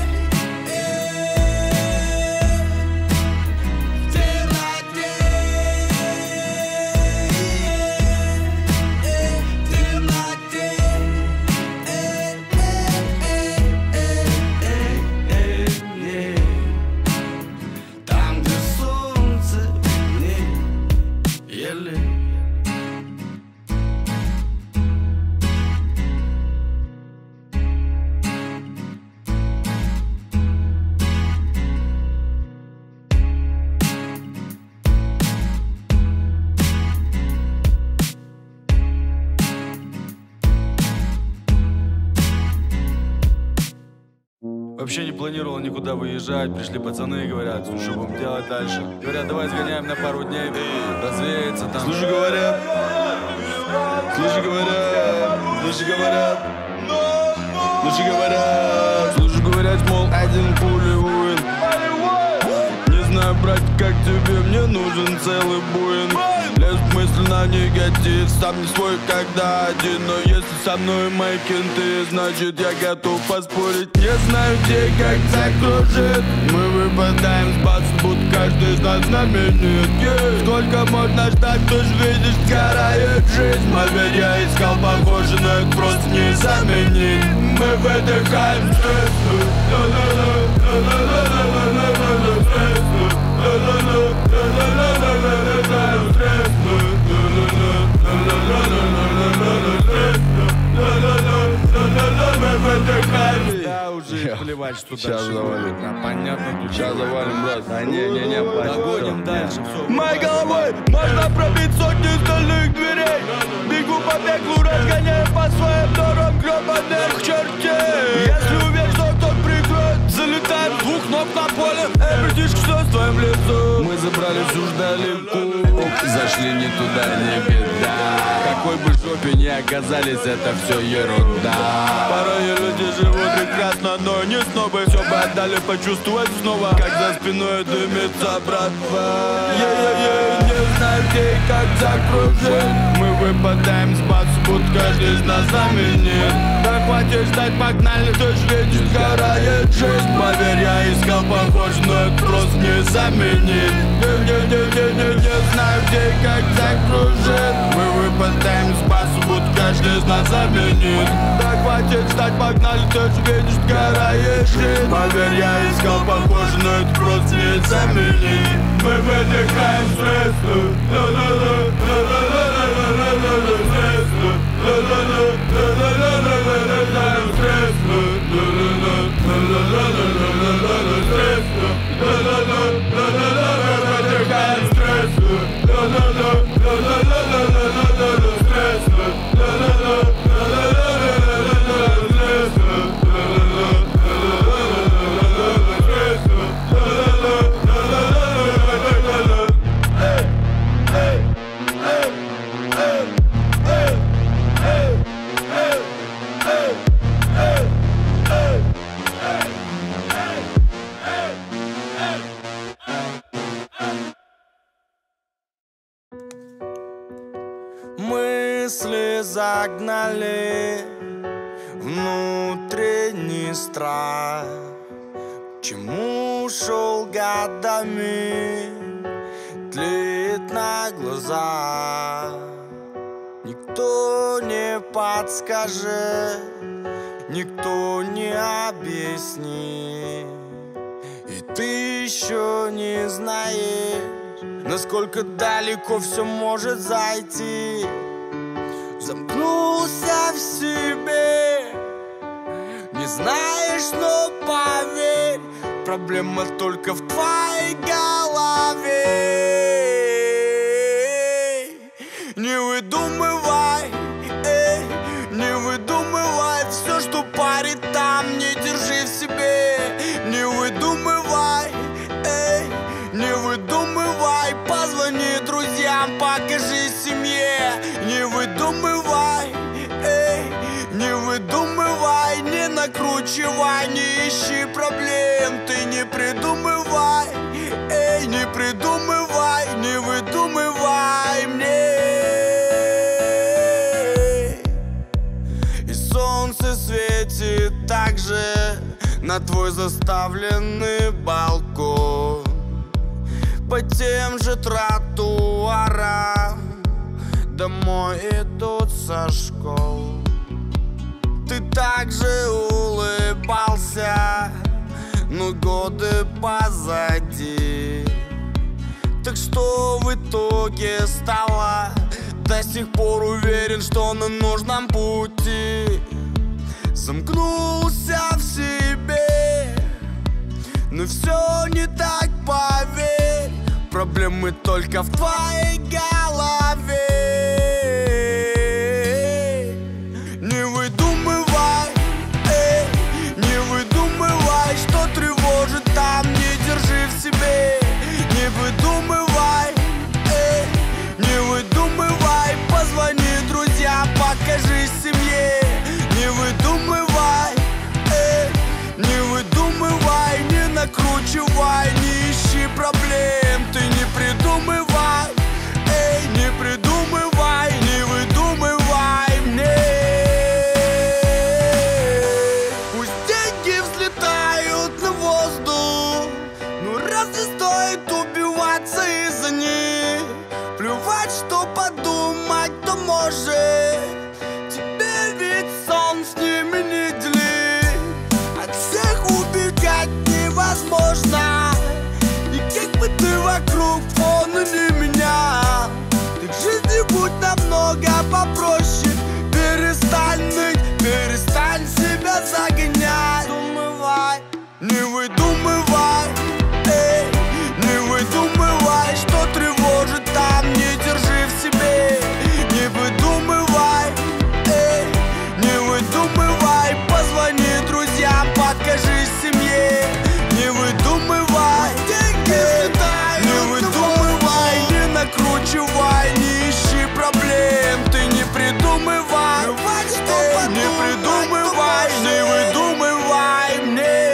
Speaker 1: Вообще не планировал никуда выезжать. Пришли пацаны и говорят, слушай, что будем делать дальше? Говорят, давай сгоняем на пару дней, развеяться там. Слушай, говорят, слушай, говорят, слушай, говорят, слушай, говорят, слушай, говорят, мол, один пули воин. Не знаю, брат, как тебе, мне нужен целый буин. Лез в мысли на негатив, сам не свой, когда один. Но если со мной мои кенты, значит я готов поспорить. Не знаю где, как закружит. Мы
Speaker 3: выпадаем с базы, будто каждый из нас знаменит. Сколько можно ждать, ты ж видишь, сгорает жизнь. Поверь, я искал похоже, но их просто не заменить. Мы выдыхаем стресс. Да, уже плевать, что
Speaker 1: Сейчас завалим.
Speaker 3: Понятно, тут
Speaker 1: Сейчас завалим, брат.
Speaker 3: Да не,
Speaker 1: Догоним
Speaker 3: дальше, все. Моей головой можно пробить сотни стальных дверей. Бегу по пеклу, разгоняю по своим дорогам гребаных чертей. Если уверен, что кто-то прикроет, залетаем с двух ног на поле. Эй, братишка, что с твоим лицом?
Speaker 1: Мы забрались уж далеко, зашли не туда, не беда. Какой бы жопе ни оказались, это все ерунда.
Speaker 3: Порой люди живут прекрасно, но не снобы. Все бы отдали почувствовать снова, как за спиной дымится братва. Не знаю где и как закружить. Мы выпадаем с базы, будто каждый из нас заменит. Да хватит ждать, погнали, ты ж видишь, сгорает жизнь. Поверь, я искал похоже, но это просто не заменит. Не знаю где и как закружить. Мы выпадаем с базы, будто каждый из нас заменит. Да хватит ждать, погнали, ты ж видишь, сгорает жизнь. Поверь, я искал похоже, но это просто не заменит. Мы выдыхаем стресс.
Speaker 4: Мысли загнали внутренний страх. К чему шел годами, тлеет на глазах. Никто не подскажет, никто не объяснит. И ты еще не знаешь, насколько далеко все может зайти. Замкнулся в себе, не знаешь, но поверь, проблема только в твоей голове. Не выдумывай, не выдумывай все, что парит там, не держи в себе. Не выдумывай, не выдумывай, позвони друзьям, покажи семье. Не выдумывай, не выдумывай, не накручивай, не ищи проблем. Ты не придумывай, не придумывай, не выдумывай мне. И солнце светит так же на твой заставленный балкон, по тем же тротуарам домой идут со школ. Ты также улыбался, но годы позади. Так что в итоге стало? До сих пор уверен, что на нужном пути. Замкнулся в себе, но все не так, поверь. Проблемы только в твоей голове. Не выдумывай, не выдумывай, что тревожит там, не держи в себе. Не выдумывай, не выдумывай, позвони друзьям, покажи семье. Не выдумывай, не выдумывай, не накручивай, не ищи проблем. Ты не придумывай, не может. Тебе ведь сон с ними не делить. От всех убегать невозможно. И как бы ты вокруг, он не меня. Так в жизни будь намного попроще. Перестань ныть, перестань себя загонять. Думывай, не выдумывай, эй, не выдумывай, что тревожит там, не держи в себе. Не выдумывай, эй, не выдумывай, позвони друзьям, покажи семье. Не выдумывай, эй, не выдумывай, не накручивай, не ищи проблем, ты не придумывай, эй, не придумывай, не выдумывай мне.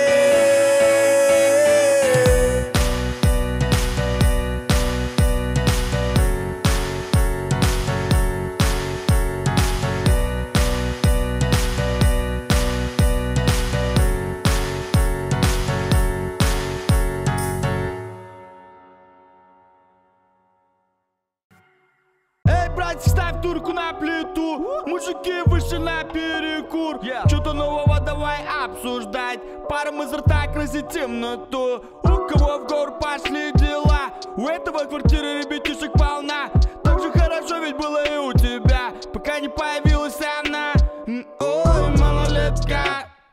Speaker 3: Эй, братья, ставь турку на плиту. Мужики вышли на перекур. Что-то нового давай обсуждать. Паром изо рта красит темноту. У кого в гору пошли дела? У этого квартиры ребятишек полна. Так же хорошо ведь было и у тебя, пока не появилась она. Ой, малолетка.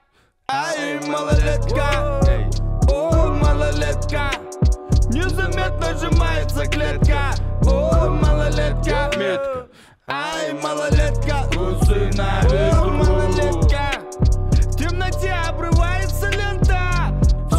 Speaker 3: Ай, малолетка. Ой, малолетка. Незаметно сжимается клетка. Ой, малолетка. Метка. Ай, малолетка. Усы на ветру. Ой, малолетка. В темноте обрывается лента.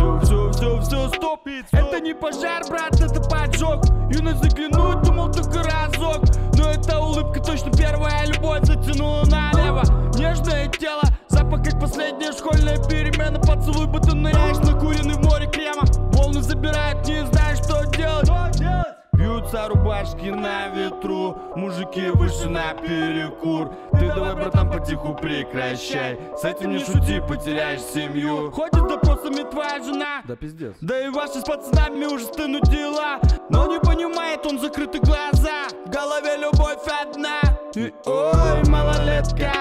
Speaker 3: Все, стоп. Это не пожар, брат, это поджог. Юность заглянуть, думал только разок. Но эта улыбка точно первая любовь затянула налево. Нежное тело, запах как последняя школьная перемена. Поцелуй, будто ныряешь накуренный в море крема. Волны забирают, не знаешь, что делать. Бьются рубашки на ветру. Мужики вышли на перекур. Ты давай, братан, потиху прекращай. С этим не шути, потеряешь семью. Ходит допросами твоя жена. Да пиздец. Да и ваши с пацанами уже стынут дела. Но не понимает он закрыты глаза. В голове любовь одна. И ой, малолетка.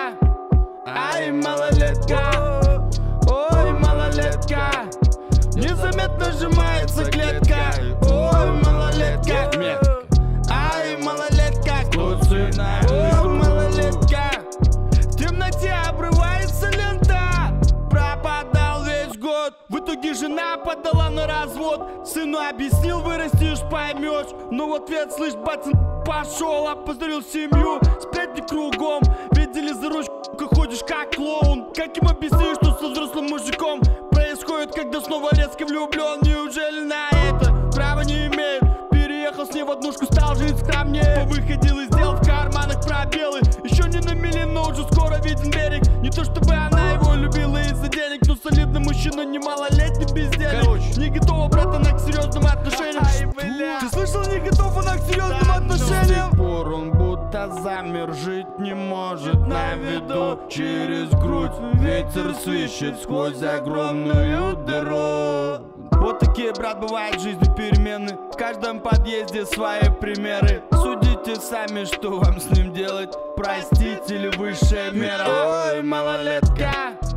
Speaker 3: Ай, малолетка. Ой, малолетка. Незаметно сжимается клетка. Ой, малолетка. Метка. Ай, малолетка. Ой, малолетка. В темноте обрывается лента. Пропадал весь год. В итоге жена подала на развод. Сыну объяснил, вырастешь, поймешь. Но в ответ, слышь, батин, пошел, опозорил семью. Сплетни кругом. Видели за ручку, ходишь как клоун. Как им объяснишь, что со взрослым мужиком происходит, когда снова резко влюблен? Неужели на это права не имеет? Переехал с ней в однушку, стал жить скромнее. Повыходил из дел, в карманах пробелы. Еще не на мели, но уже скоро виден берег. Не то чтобы она его любила из-за денег, но солидный мужчина, не малолетний бездельник. Не готова, брат, она к серьезным отношениям. Ты слышал, не готов она к серьезным отношениям? С тех пор он будто замер, жить не может на виду. Через грудь ветер свищет сквозь огромную дыру. Вот такие, брат, бывают в жизни перемены. В каждом подъезде свои примеры. Судите сами, что вам с ним делать. Простите ли высшая мера. Ой, малолетка.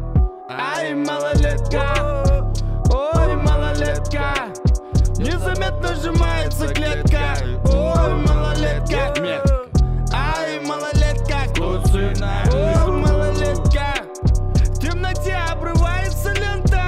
Speaker 3: Ай, малолетка. Ой, малолетка. Незаметно сжимается клетка. Ой, малолетка. Метка. Ай, малолетка. Ой, малолетка. В темноте обрывается лента.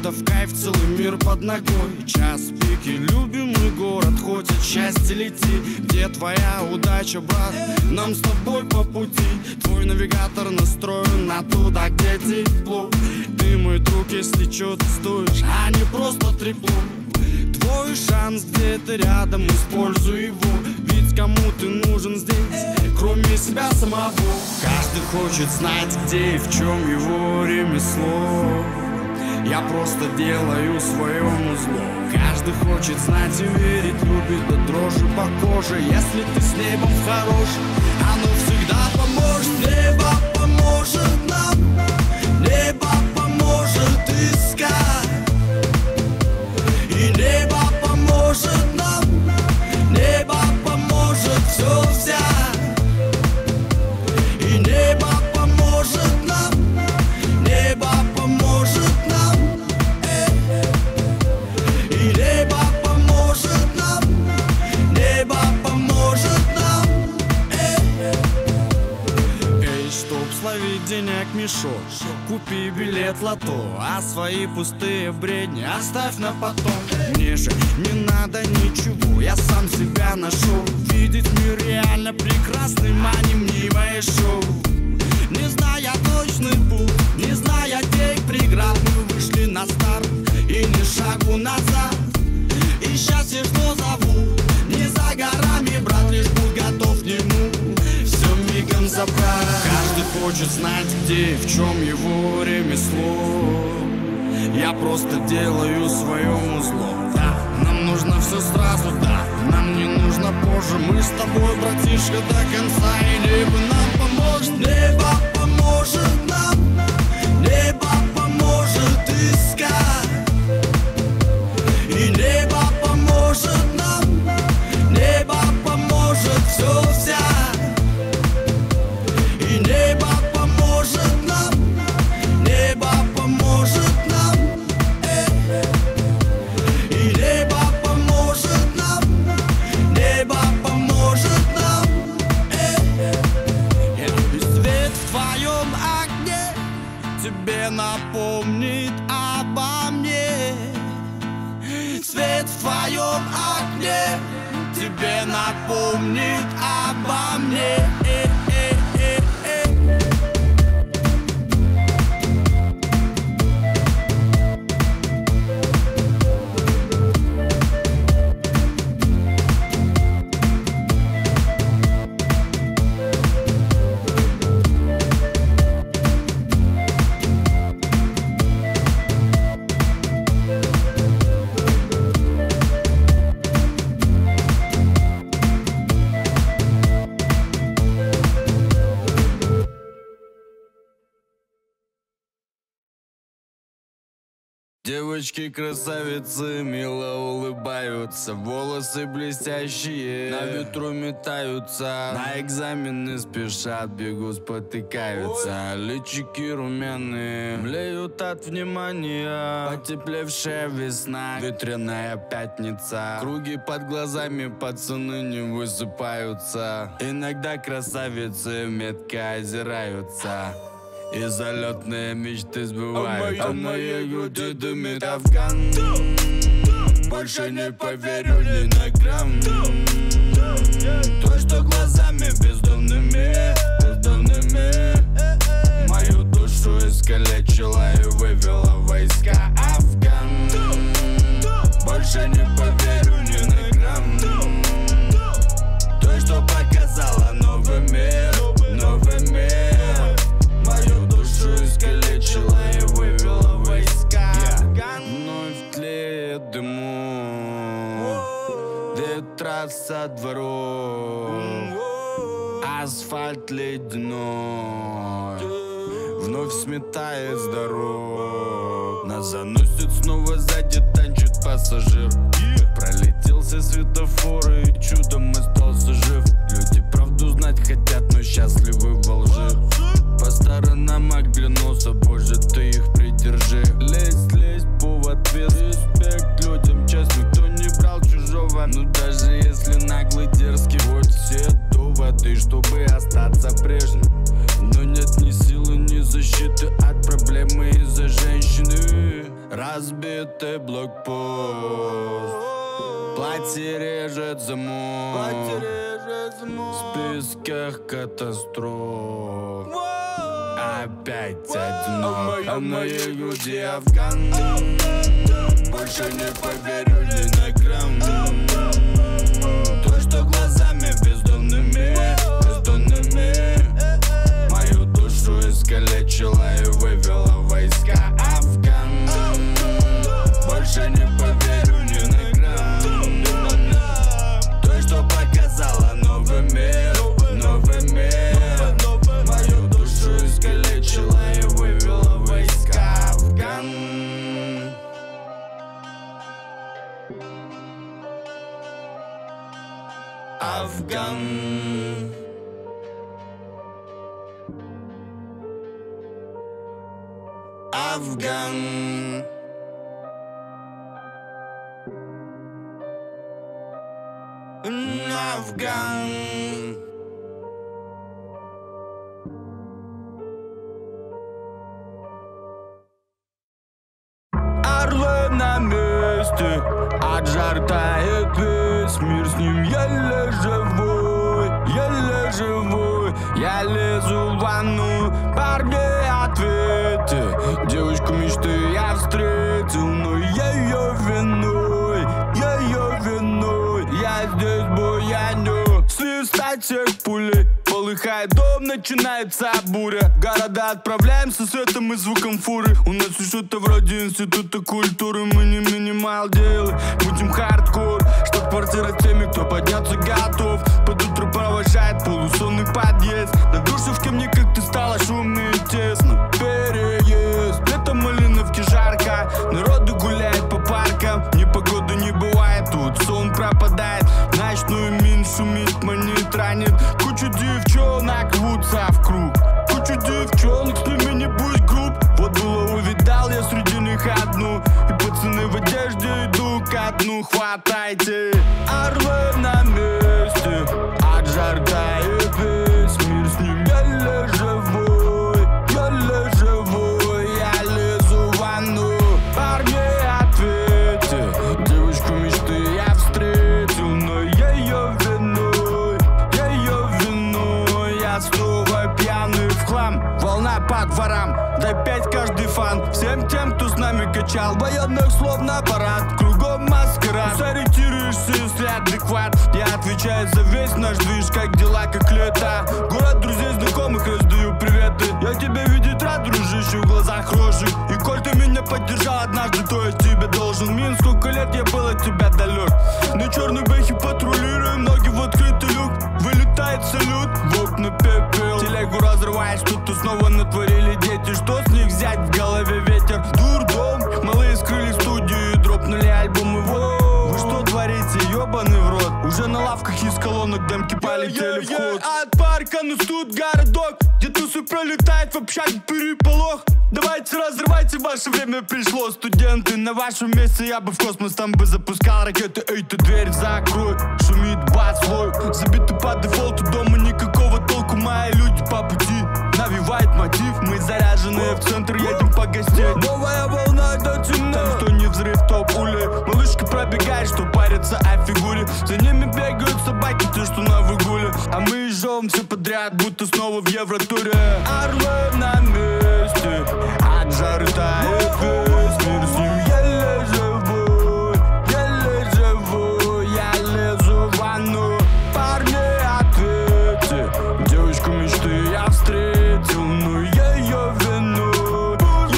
Speaker 4: будто в кайф, целый мир под ногой. Час пики, любимый город, хоть от счастья лети. Где твоя удача, брат? Нам с тобой по пути. Твой навигатор настроен на туда, где тепло. Ты мой друг, если чё-то стоишь, а не просто трепло. Твой шанс где-то рядом, используй его. Ведь кому ты нужен здесь, кроме себя самого? Каждый хочет знать, где и в чем его ремесло. Я просто делаю своему зло. Каждый хочет знать и верить, любит до дрожи по коже. Если ты с небом хорош, оно всегда поможет. Небо поможет нам, небо поможет искать. И небо поможет нам, небо поможет все взять. И небо поможет нам, небо поможет нам. И небо поможет нам, небо поможет нам. Эй, чтоб словить денег мешок, купи билет лото, а свои пустые бредни оставь на потом. Мне же не надо ничего, я сам себя нашел. Видеть мир реально прекрасным, а не мнимое шоу. Не зная точный путь, не зная тех преград, мы вышли на старт и ни шагу назад. И счастье, что зовут, не за горами, брат, лишь будь готов к нему все мигом забрать. Каждый хочет знать, где и в чем его ремесло. Я просто делаю своему зло. Да, нам нужно все сразу, да, нам не нужно позже. Мы с тобой, братишка, до конца, и небо нам поможет. Небо поможет нам, небо поможет искать. И небо поможет нам, небо поможет все взять. И небо поможет нам, небо поможет нам. И небо поможет нам, небо поможет нам. И свет в твоем окне тебе напомнит обо мне. Свет в твоем окне тебе напомнит обо мне.
Speaker 1: Девочки-красавицы мило улыбаются, волосы блестящие на ветру метаются, на экзамены спешат, бегут, спотыкаются. Личики румяные млеют от внимания, потеплевшая весна, ветреная пятница. Круги под глазами, пацаны не высыпаются. Иногда красавицы метко озираются, и залетные мечты сбывают. А моей груди дымит Афган. Больше не поверю ни на грамм. То, что глазами бездомными мою душу искалечила и вывела войска Афган. Больше не поверю ни на грамм. То, что показала новый мир, новый мир. Мою душу искалечила и вывела войска. Вновь тлеет дыму, ветра со дворов, асфальт ледяной вновь сметает с дорог. Нас заносит снова сзади, танчит пассажир. Пролетел все светофоры и чудом остался жив. Люди правду знать хотят, но счастливы во лжи. По сторонам оглянулся, боже, ты их придержи. Лезь, повод вес. Респект людям, честно, никто не брал чужого. Ну даже если наглый, дерзкий, вот все доводы, чтобы остаться прежним. Но нет ни силы, ни защиты от проблемы из-за женщины. разбитый блокпост. Платье режет замок, в списках катастроф. Опять одинок, а на моей груди Афган. Больше не поверю ни на грамм. То, что глазами бездонными мою душу искалечила и вывела войска Афган. Больше не поверю ни на грамм. То, что показала новый мир, мою душу искалечила и вывела войска Афган. Афган. Афган. Афган. Орлы на месте, от жар тает весь мир, с ним еле живой, еле живой. Я лезу в ванну, парни ответы, девочку мечты я встретил, но ее виной, я здесь буяню. Свистать всех пулей, полыхает дом, начинается буря. Города отправляемся с этим и звуком фуры. У нас что-то вроде института культуры. Мы не минимал делаем, будем хардкор. Чтоб квартира теми, кто подняться готов. Под утро провожает полусонный подъезд. На Грушевке мне как-то стало шумно и тесно. Переезд, летом Малиновки жарко. Народу гуляет по паркам, непогоды не бывает. Тут сон пропадает, ночную мин шумит, манит, ранит. Кучу девчонок рвутся в круг, кучу девчонок, с ними не будь груб. Вот было увидал я среди них одну, и пацаны в одежде идут ко дну. Хватайте, орлы на месте, от жар тает весь мир, с ним еле живой, я лезу в ванну. Парни ответьте, девочку мечты я встретил, но ее виной, я снова пьяный в хлам. Волна по дворам, дай 5 каждый фан. Всем тем, кто с нами качал военных слов на парад. Кругом маскарад, сориентируешься, если адекват. Я отвечаю за весь наш движ, как дела, как лето. Город друзей, знакомых, раздаю приветы. Я тебя видеть рад, дружище, в глазах рожек. И коль ты меня поддержал однажды, то я тебе должен. Мин, сколько лет я был от тебя далек. На черной бэхе патрулируем, ноги в открытый люк. Вылетает салют, в окна пепел. Телегу разрываешь, что-то снова натворили дети. Что с них взять, в голове ветер. Дурдом, малые скрыли студию и дропнули альбомы. Вы что творите, ебаный в рот? Уже на лавках из колонок демки полетели в ход. От парка на студ городок, где тусы пролетает в общаге переполох. Давайте разрывайте, ваше время пришло. Студенты, на вашем месте я бы в космос там бы запускал ракеты. Эй, ты дверь закрой, шумит бас слой. Забиты по дефолту, дома никакого толку. Мои люди по пути навевает мотив. Мы заряженные в центр, едем по гостей. Новая волна до темна, там что не взрыв, то пули. Малышка пробегает, что парится о фигуре. За ними бегают собаки, те, что на выгуле. А мы жжем все подряд, будто снова в Евротуре. Орлы на месте, от жары тает весь мир, с ним еле живой, я лезу в ванну. Парни ответьте, девочку мечты я встретил, но ее виной,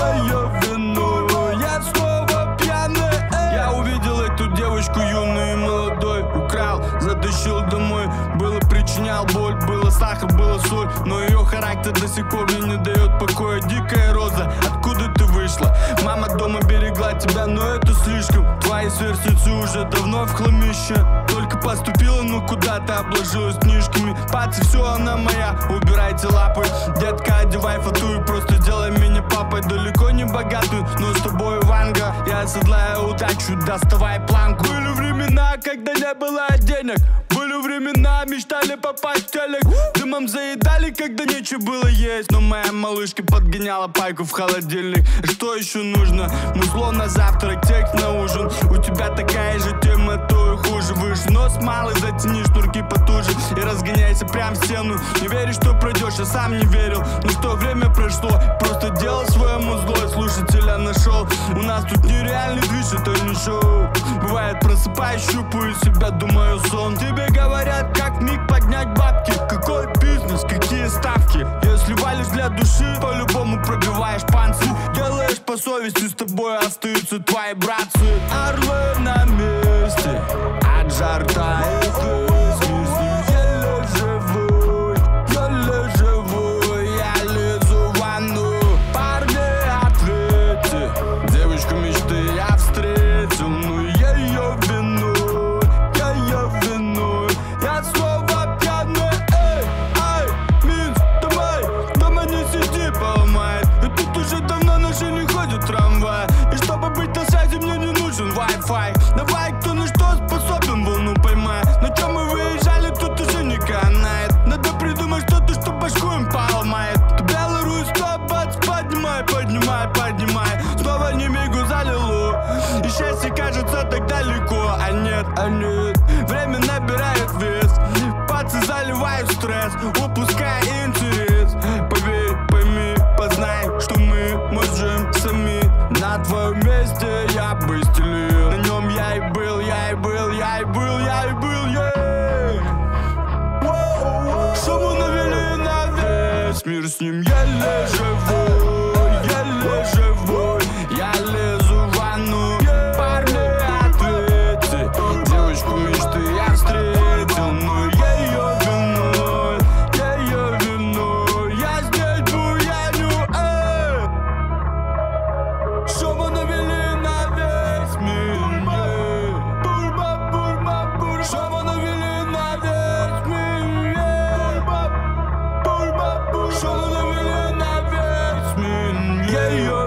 Speaker 1: я снова пьяный. Я увидел эту девочку юную и молодой, украл, затащил домой. Было причинял боль, было сахар, было соль, но ее характер до сих пор мне не дает покоя. Дикая роза, откуда ты вышла? Мама дома берегла тебя, но это слишком. Твои сверстницы уже давно в хламище. Только поступила, но куда-то обложилась книжками. Пацы, все, она моя, убирайте лапы. Детка, одевай фату и просто сделай меня папой. Далеко не богатую, но с тобой Ванга. Я оседлаю удачу, доставай планку. Были времена, когда не было денег.
Speaker 3: Были времена, мечтали попасть в телек. Дымом заедали, когда нечего было есть. Но моя малышка подгоняла пайку в холодильник. Что еще нужно? Музло на завтрак, текст на ужин. У тебя такая же тема, то и хуже. Выше нос малый, затяни шнурки потуже и разгоняйся прям в стену. Не веришь, что пройдешь, я сам не верил. Но что время прошло, просто делал свое музло и слушателя нашел. У нас тут нереальный движ, это не шоу. Бывает, просыпаюсь, щупаю себя, думаю сон. Тебе говорят, как миг поднять бабки. Какой бизнес, какие ставки? Если валишь для души, по-любому пробиваешь панцирь. Делаешь по совести, с тобой остаются твои братцы. Орлы на месте, от жар тает весь мир с ним еле живой, еле живой. Я лезу в ванну, парни, ответьте. Девочку мечты я встретил, но я ее виной, я ее виной. Я снова пьяный, эй, ай, Минск, дома не сиди, поломает. И тут уже давно наши не ходит трамвай. И чтобы быть на связи, мне не нужен Wi-Fi. Давай, кто на что способен, волну поймай. На чем мы выезжали, тут уже не канает. Надо придумать что-то, что башку им поломает. Беларусь, стоп, бац, поднимай, поднимай, поднимай. Снова не мигу залило. И счастье кажется так далеко. А нет, время набирает вес. Пацы заливают стресс, упуская интерес. Поверь, пойми, познай, что мы можем сами. На твоем месте я бы стелил. На нем я и был, я и был, я и был, я и был, Шуму навели на весь мир, с ним еле живой, еле живой. Я лезу в ванну, парни, ответьте. Девочку мечты я встретил, но я ее виной, я ее виной. Я здесь буяню, Шуму навели на весь мир, Шуму навели на весь мир, Шуму навели на весь мир,